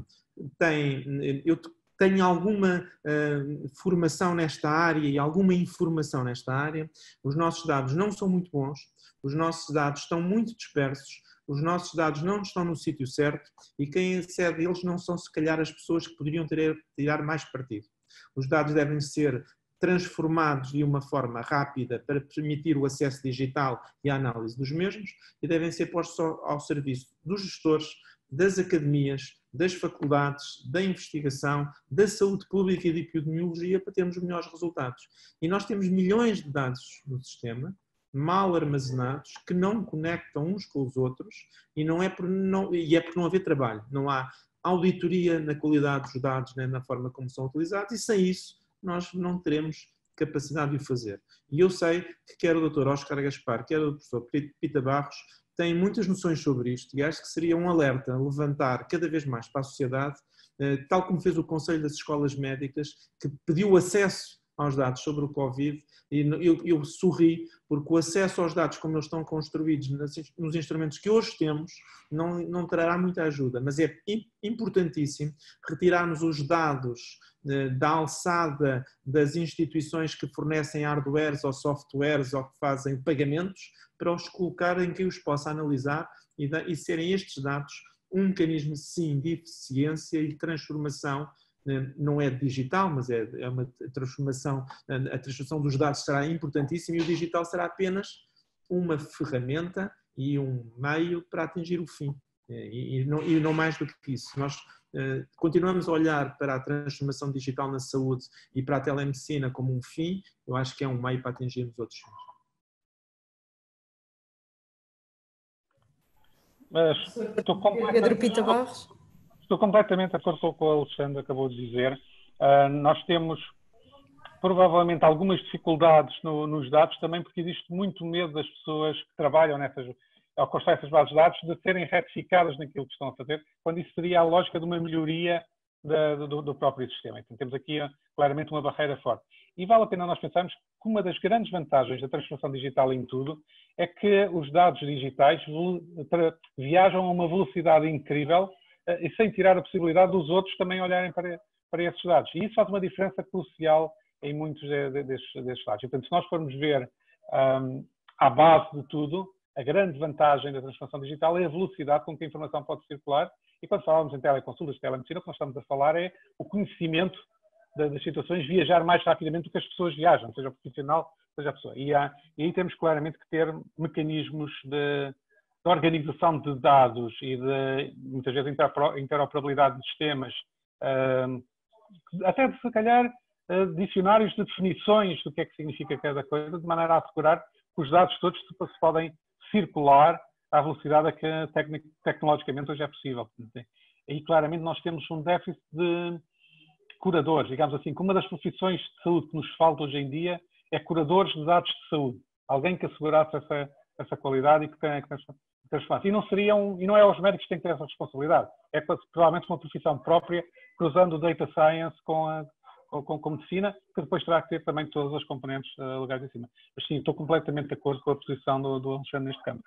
B: eu tenho alguma formação nesta área e alguma informação nesta área, os nossos dados não são muito bons, os nossos dados estão muito dispersos, os nossos dados não estão no sítio certo e quem acede a eles não são se calhar as pessoas que poderiam tirar mais partido. Os dados devem ser transformados de uma forma rápida para permitir o acesso digital e a análise dos mesmos e devem ser postos ao serviço dos gestores, das academias, das faculdades, da investigação, da saúde pública e da epidemiologia para termos melhores resultados. E nós temos milhões de dados no sistema, mal armazenados, que não conectam uns com os outros e por não haver trabalho. Não há auditoria na qualidade dos dados, nem na forma como são utilizados e sem isso nós não teremos capacidade de o fazer. E eu sei que quer o Dr. Oscar Gaspar, quer o professor Pita Barros, têm muitas noções sobre isto e acho que seria um alerta levantar cada vez mais para a sociedade, tal como fez o Conselho das Escolas Médicas, que pediu acesso aos dados sobre o Covid e eu sorri porque o acesso aos dados como eles estão construídos nos instrumentos que hoje temos não trará muita ajuda, mas é importantíssimo retirarmos os dados da alçada das instituições que fornecem hardwares ou softwares ou que fazem pagamentos para os colocar em quem os possa analisar e serem estes dados um mecanismo sim de eficiência e de transformação. Não é digital, mas é uma transformação, a transformação dos dados será importantíssima e o digital será apenas uma ferramenta e um meio para atingir o fim. E não mais do que isso. Nós continuamos a olhar para a transformação digital na saúde e para a telemedicina como um fim, eu acho que é um meio para atingirmos outros fins.
F: Mas
G: Pedro Pita Barros.
F: Estou completamente de acordo com o que o Alexandre acabou de dizer. Nós temos provavelmente algumas dificuldades nos dados também porque existe muito medo das pessoas que trabalham ao construir essas bases de dados de serem retificadas naquilo que estão a fazer, quando isso seria a lógica de uma melhoria do próprio sistema. Então temos aqui claramente uma barreira forte. E vale a pena nós pensarmos que uma das grandes vantagens da transformação digital em tudo é que os dados digitais viajam a uma velocidade incrível e sem tirar a possibilidade dos outros também olharem para para esses dados. E isso faz uma diferença crucial em muitos desses dados. Portanto, se nós formos ver à base de tudo, a grande vantagem da transformação digital é a velocidade com que a informação pode circular. E quando falamos em teleconsultas, telemedicina, o que nós estamos a falar é o conhecimento das situações, viajar mais rapidamente do que as pessoas viajam, seja o profissional, seja a pessoa. E aí temos claramente que ter mecanismos de organização de dados e de, muitas vezes, interoperabilidade de sistemas, até de, se calhar, dicionários de definições do que é que significa cada coisa, de maneira a assegurar que os dados todos se podem circular à velocidade a que tecnologicamente hoje é possível. Aí, claramente, nós temos um déficit de curadores, digamos assim, que uma das profissões de saúde que nos falta hoje em dia é curadores de dados de saúde. Alguém que assegurasse essa qualidade e que transformasse. E não é aos médicos que têm que ter essa responsabilidade. É provavelmente uma profissão própria, cruzando o data science com medicina, que depois terá que ter também todas as componentes legais em cima. Mas sim, estou completamente de acordo com a posição do Alexandre neste campo.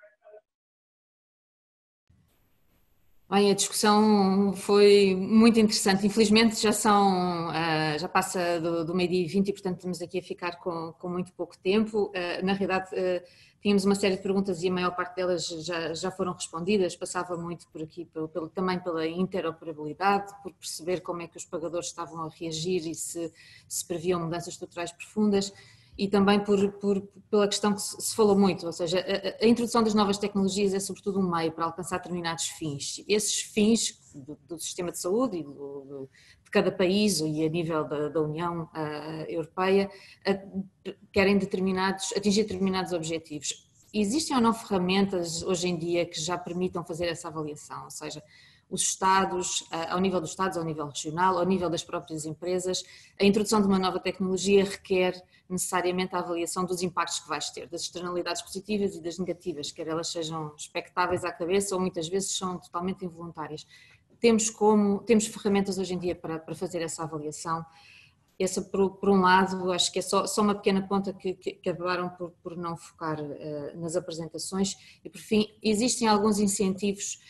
A: Bem, a discussão foi muito interessante. Infelizmente já passa do meio-dia e 20 e, portanto, estamos aqui a ficar com muito pouco tempo. Na realidade, tínhamos uma série de perguntas e a maior parte delas já foram respondidas. Passava muito por aqui também pela interoperabilidade, por perceber como é que os pagadores estavam a reagir e se previam mudanças estruturais profundas. E também pela questão que se falou muito, ou seja, a introdução das novas tecnologias é sobretudo um meio para alcançar determinados fins. Esses fins do sistema de saúde e de cada país e a nível da União Europeia querem atingir determinados objetivos. Existem ou não ferramentas hoje em dia que já permitam fazer essa avaliação, ou seja, os Estados, ao nível dos Estados, ao nível regional, ao nível das próprias empresas, a introdução de uma nova tecnologia requer necessariamente a avaliação dos impactos que vais ter, das externalidades positivas e das negativas, quer elas sejam expectáveis à cabeça ou muitas vezes são totalmente involuntárias. Temos ferramentas hoje em dia para fazer essa avaliação. Essa, por um lado, acho que é só uma pequena ponta que acabaram por não focar nas apresentações. E, por fim, existem alguns incentivos,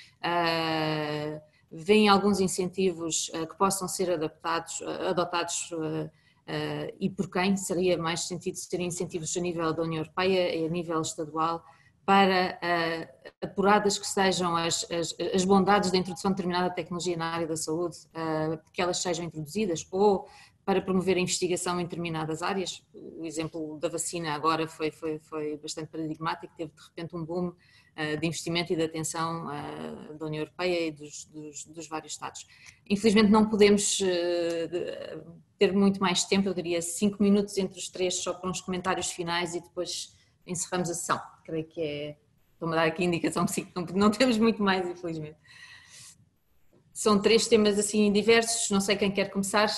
A: vêm alguns incentivos que possam ser adotados e por quem? Seria mais sentido ser incentivos a nível da União Europeia e a nível estadual para, apuradas que sejam as bondades da introdução de determinada tecnologia na área da saúde, que elas sejam introduzidas, ou para promover a investigação em determinadas áreas. O exemplo da vacina agora foi bastante paradigmático, teve de repente um boom de investimento e de atenção da União Europeia e dos vários Estados. Infelizmente não podemos ter muito mais tempo, eu diria 5 minutos entre os três só para uns comentários finais e depois encerramos a sessão. Creio que estou-me a dar aqui a indicação que não temos muito mais, infelizmente. São 3 temas assim diversos, não sei quem quer começar.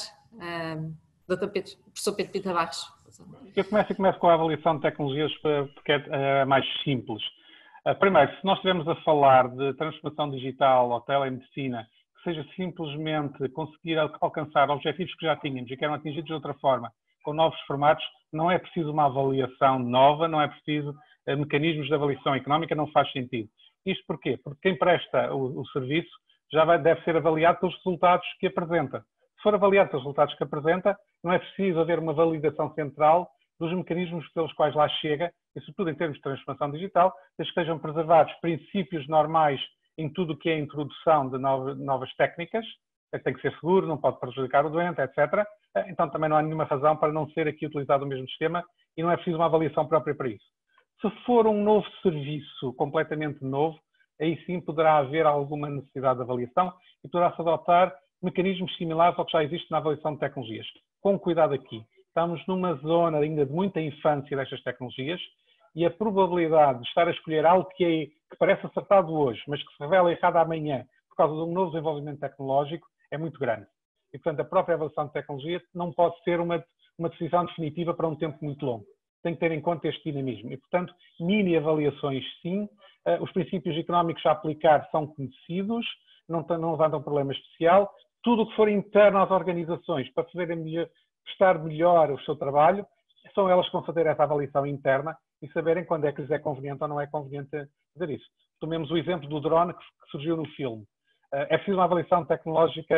A: Professor Pedro Pita Barros.
F: Eu começo com a avaliação de tecnologias porque é mais simples. Primeiro, se nós estivermos a falar de transformação digital ou telemedicina, que seja simplesmente conseguir alcançar objetivos que já tínhamos e que eram atingidos de outra forma, com novos formatos, não é preciso uma avaliação nova, não é preciso mecanismos de avaliação económica, não faz sentido. Isto porquê? Porque quem presta o serviço deve ser avaliado pelos resultados que apresenta. Se for avaliado pelos resultados que apresenta, não é preciso haver uma validação central dos mecanismos pelos quais lá chega, e sobretudo em termos de transformação digital, desde que sejam preservados princípios normais em tudo o que é a introdução de novas técnicas, tem que ser seguro, não pode prejudicar o doente, etc. Então também não há nenhuma razão para não ser aqui utilizado o mesmo sistema e não é preciso uma avaliação própria para isso. Se for um novo serviço, completamente novo, aí sim poderá haver alguma necessidade de avaliação e poderá-se adotar mecanismos similares ao que já existe na avaliação de tecnologias. Com cuidado aqui, estamos numa zona ainda de muita infância destas tecnologias e a probabilidade de estar a escolher algo que parece acertado hoje, mas que se revela errado amanhã por causa de um novo desenvolvimento tecnológico é muito grande. E, portanto, a própria avaliação de tecnologia não pode ser uma decisão definitiva para um tempo muito longo. Tem que ter em conta este dinamismo. E, portanto, mini avaliações sim, os princípios económicos a aplicar são conhecidos, não levantam problema especial. Tudo o que for interno às organizações para prestar melhor o seu trabalho, são elas que vão fazer essa avaliação interna e saberem quando é que lhes é conveniente ou não é conveniente fazer isso. Tomemos o exemplo do drone que surgiu no filme. É preciso uma avaliação tecnológica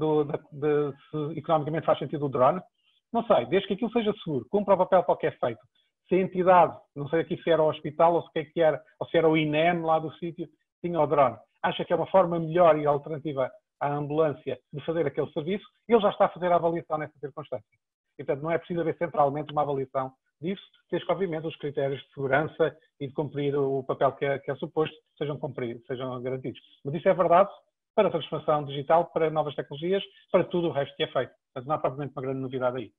F: de se economicamente faz sentido o drone. Não sei, desde que aquilo seja seguro, cumpra o papel para o que é feito. Se a entidade, não sei aqui se era o hospital ou se era, ou se era o INEM lá do sítio, tinha o drone, acha que é uma forma melhor e alternativa à ambulância de fazer aquele serviço, ele já está a fazer a avaliação nessa circunstância. E, portanto, não é preciso haver centralmente uma avaliação disso, desde que, obviamente, os critérios de segurança e de cumprir o papel que é suposto sejam cumpridos, sejam garantidos. Mas isso é verdade para a transformação digital, para novas tecnologias, para tudo o resto que é feito. Portanto, não há propriamente uma grande novidade aí.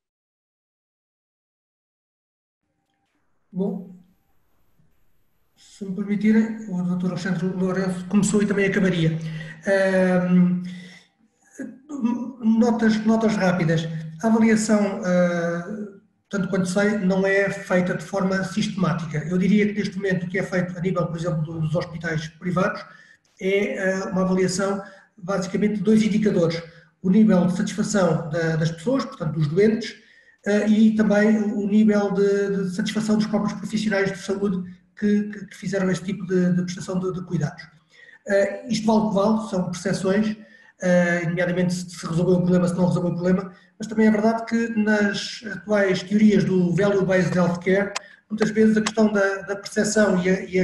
E: Bom, se me permitirem, o Dr. Alexandre Lourenço começou e também acabaria. Notas rápidas. A avaliação, tanto quanto sei, não é feita de forma sistemática. Eu diria que neste momento o que é feito a nível, por exemplo, dos hospitais privados é uma avaliação basicamente de 2 indicadores. O nível de satisfação das pessoas, portanto dos doentes, e também o nível de satisfação dos próprios profissionais de saúde que fizeram este tipo de prestação de cuidados. Isto vale o que vale, são percepções, nomeadamente se resolveu o problema, se não resolveu o problema, mas também é verdade que nas atuais teorias do Value-Based Healthcare, muitas vezes a questão da percepção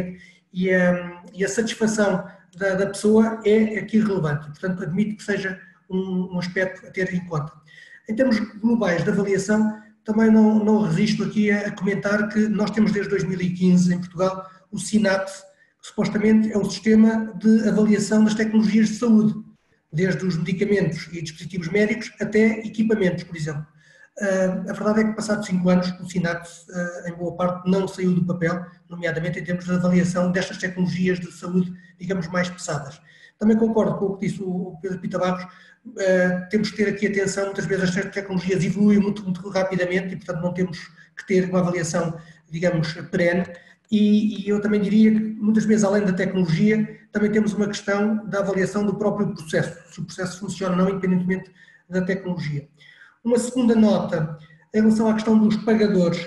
E: e a satisfação da pessoa é aqui relevante. Portanto, admito que seja um aspecto a ter em conta. Em termos globais de avaliação, também não resisto aqui a comentar que nós temos desde 2015 em Portugal o SINAPS, que supostamente é um sistema de avaliação das tecnologias de saúde, desde os medicamentos e dispositivos médicos até equipamentos, por exemplo. A verdade é que passados 5 anos o SINAPS, em boa parte, não saiu do papel, nomeadamente em termos de avaliação destas tecnologias de saúde, digamos, mais pesadas. Também concordo com o que disse o Pedro Pita Barros, temos que ter aqui atenção, muitas vezes as tecnologias evoluem muito rapidamente e, portanto, não temos que ter uma avaliação, digamos, perene. E eu também diria que, muitas vezes, além da tecnologia, também temos uma questão da avaliação do próprio processo, se o processo funciona ou não, independentemente da tecnologia. Uma segunda nota, em relação à questão dos pagadores,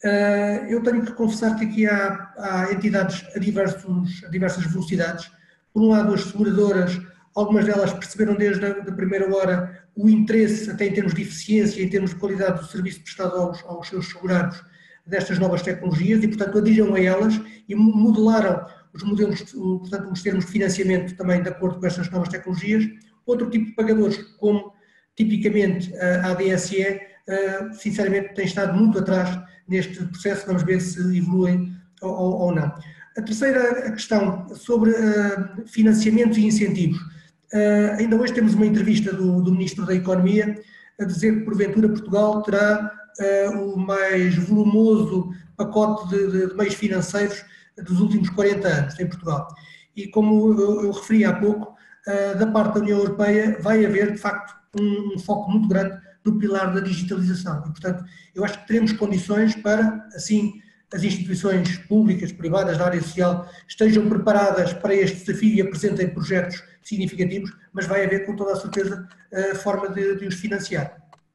E: eu tenho que confessar que aqui há entidades a diversas velocidades. Por um lado, as seguradoras, algumas delas perceberam desde a primeira hora o interesse, até em termos de eficiência, em termos de qualidade do serviço prestado aos seus segurados, destas novas tecnologias e, portanto, aderiram a elas e modelaram os modelos, portanto, os termos de financiamento também de acordo com estas novas tecnologias. Outro tipo de pagadores, como tipicamente a ADSE, sinceramente tem estado muito atrás neste processo, vamos ver se evoluem ou não. A terceira questão, sobre financiamentos e incentivos. Ainda hoje temos uma entrevista do Ministro da Economia a dizer que, porventura, Portugal terá o mais volumoso pacote de meios financeiros dos últimos 40 anos em Portugal. E como eu referi há pouco, da parte da União Europeia vai haver, de facto, um foco muito grande no pilar da digitalização. E, portanto, eu acho que teremos condições para, assim, as instituições públicas, privadas, da área social, estejam preparadas para este desafio e apresentem projetos significativos, mas vai haver, com toda a certeza, forma de os financiar.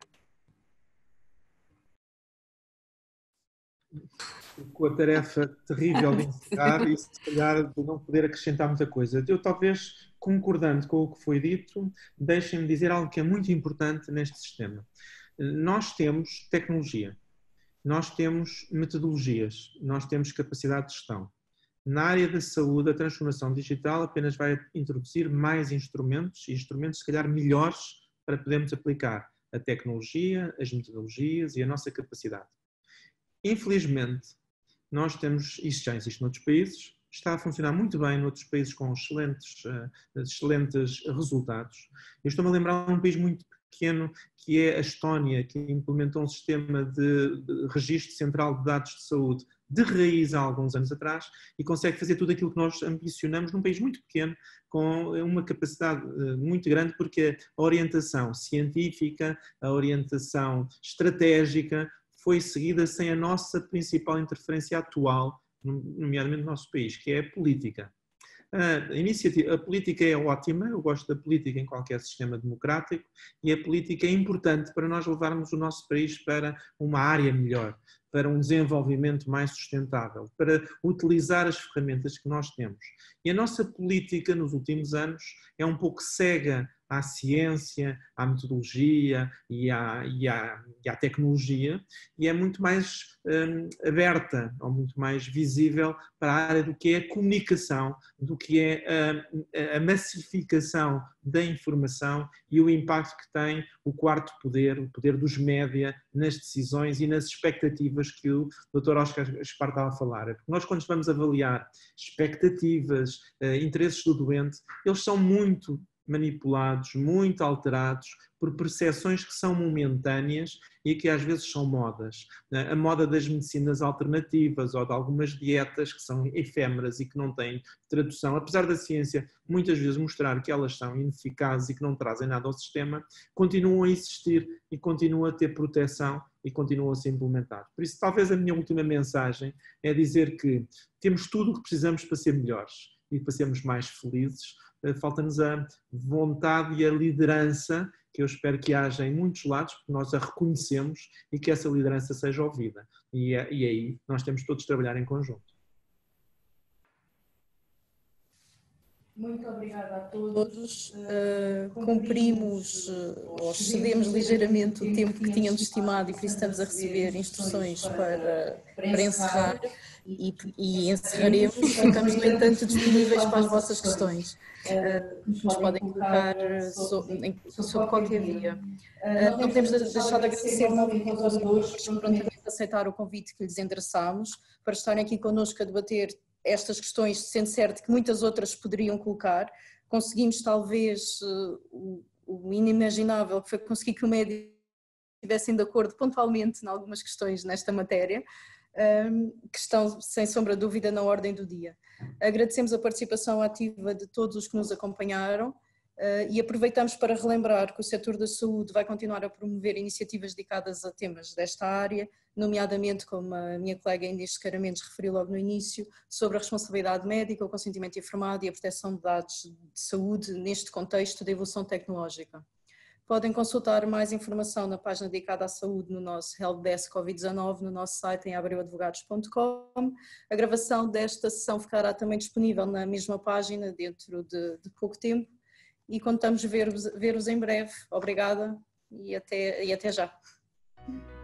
B: Com a tarefa terrível de encerrar e, se calhar, de não poder acrescentar muita coisa. Eu, talvez, concordando com o que foi dito, deixem-me dizer algo que é muito importante neste sistema. Nós temos tecnologia, nós temos metodologias, nós temos capacidade de gestão. Na área da saúde, a transformação digital apenas vai introduzir mais instrumentos, e instrumentos, se calhar, melhores para podermos aplicar a tecnologia, as metodologias e a nossa capacidade. Infelizmente, nós temos, isso já existe noutros países, está a funcionar muito bem noutros países com excelentes resultados. Eu estou-me a lembrar de um país muito pequeno, que é a Estónia, que implementou um sistema de registro central de dados de saúde de raiz há alguns anos atrás e consegue fazer tudo aquilo que nós ambicionamos num país muito pequeno, com uma capacidade muito grande, porque a orientação científica, a orientação estratégica foi seguida sem a nossa principal interferência atual, nomeadamente no nosso país, que é a política. A política é ótima, eu gosto da política em qualquer sistema democrático e a política é importante para nós levarmos o nosso país para uma área melhor. para um desenvolvimento mais sustentável, para utilizar as ferramentas que nós temos. E a nossa política nos últimos anos é um pouco cega à ciência, à metodologia e à tecnologia, e é muito mais aberta, ou muito mais visível para a área do que é a comunicação, do que é a massificação da informação e o impacto que tem o quarto poder, o poder dos média, nas decisões e nas expectativas que o Dr. Oscar Gaspar estava a falar. Porque nós, quando vamos avaliar expectativas, interesses do doente, eles são muito manipulados, muito alterados por percepções que são momentâneas e que às vezes são modas. A moda das medicinas alternativas ou de algumas dietas que são efêmeras e que não têm tradução, apesar da ciência muitas vezes mostrar que elas são ineficazes e que não trazem nada ao sistema, continuam a existir e continuam a ter proteção e continuam a ser implementados. Por isso, talvez a minha última mensagem é dizer que temos tudo o que precisamos para ser melhores e para sermos mais felizes. Falta-nos a vontade e a liderança, que eu espero que haja em muitos lados, porque nós a reconhecemos e que essa liderança seja ouvida. E aí nós temos todos de trabalhar em conjunto.
G: Muito obrigada a todos. Cumprimos ou excedemos ligeiramente o tempo que tínhamos estimado e por isso estamos a receber instruções para encerrar e encerraremos. Ficamos, no entanto, disponíveis para as vossas questões. Nos podem colocar sobre qualquer via. Não podemos deixar de agradecer novamente aos oradores que prontamente aceitaram o convite que lhes endereçámos para estarem aqui connosco a debater estas questões, sendo certo que muitas outras poderiam colocar. Conseguimos talvez o inimaginável, que foi conseguir que o médico estivessem de acordo pontualmente em algumas questões nesta matéria, que estão sem sombra de dúvida na ordem do dia. Agradecemos a participação ativa de todos os que nos acompanharam e aproveitamos para relembrar que o setor da saúde vai continuar a promover iniciativas dedicadas a temas desta área, nomeadamente, como a minha colega Inês Scaramentos referiu logo no início, sobre a responsabilidade médica, o consentimento informado e a proteção de dados de saúde neste contexto de evolução tecnológica. Podem consultar mais informação na página dedicada à saúde no nosso Helpdesk Covid-19 no nosso site em abreuadvogados.com. A gravação desta sessão ficará também disponível na mesma página dentro de pouco tempo e contamos ver-vos em breve. Obrigada e até já.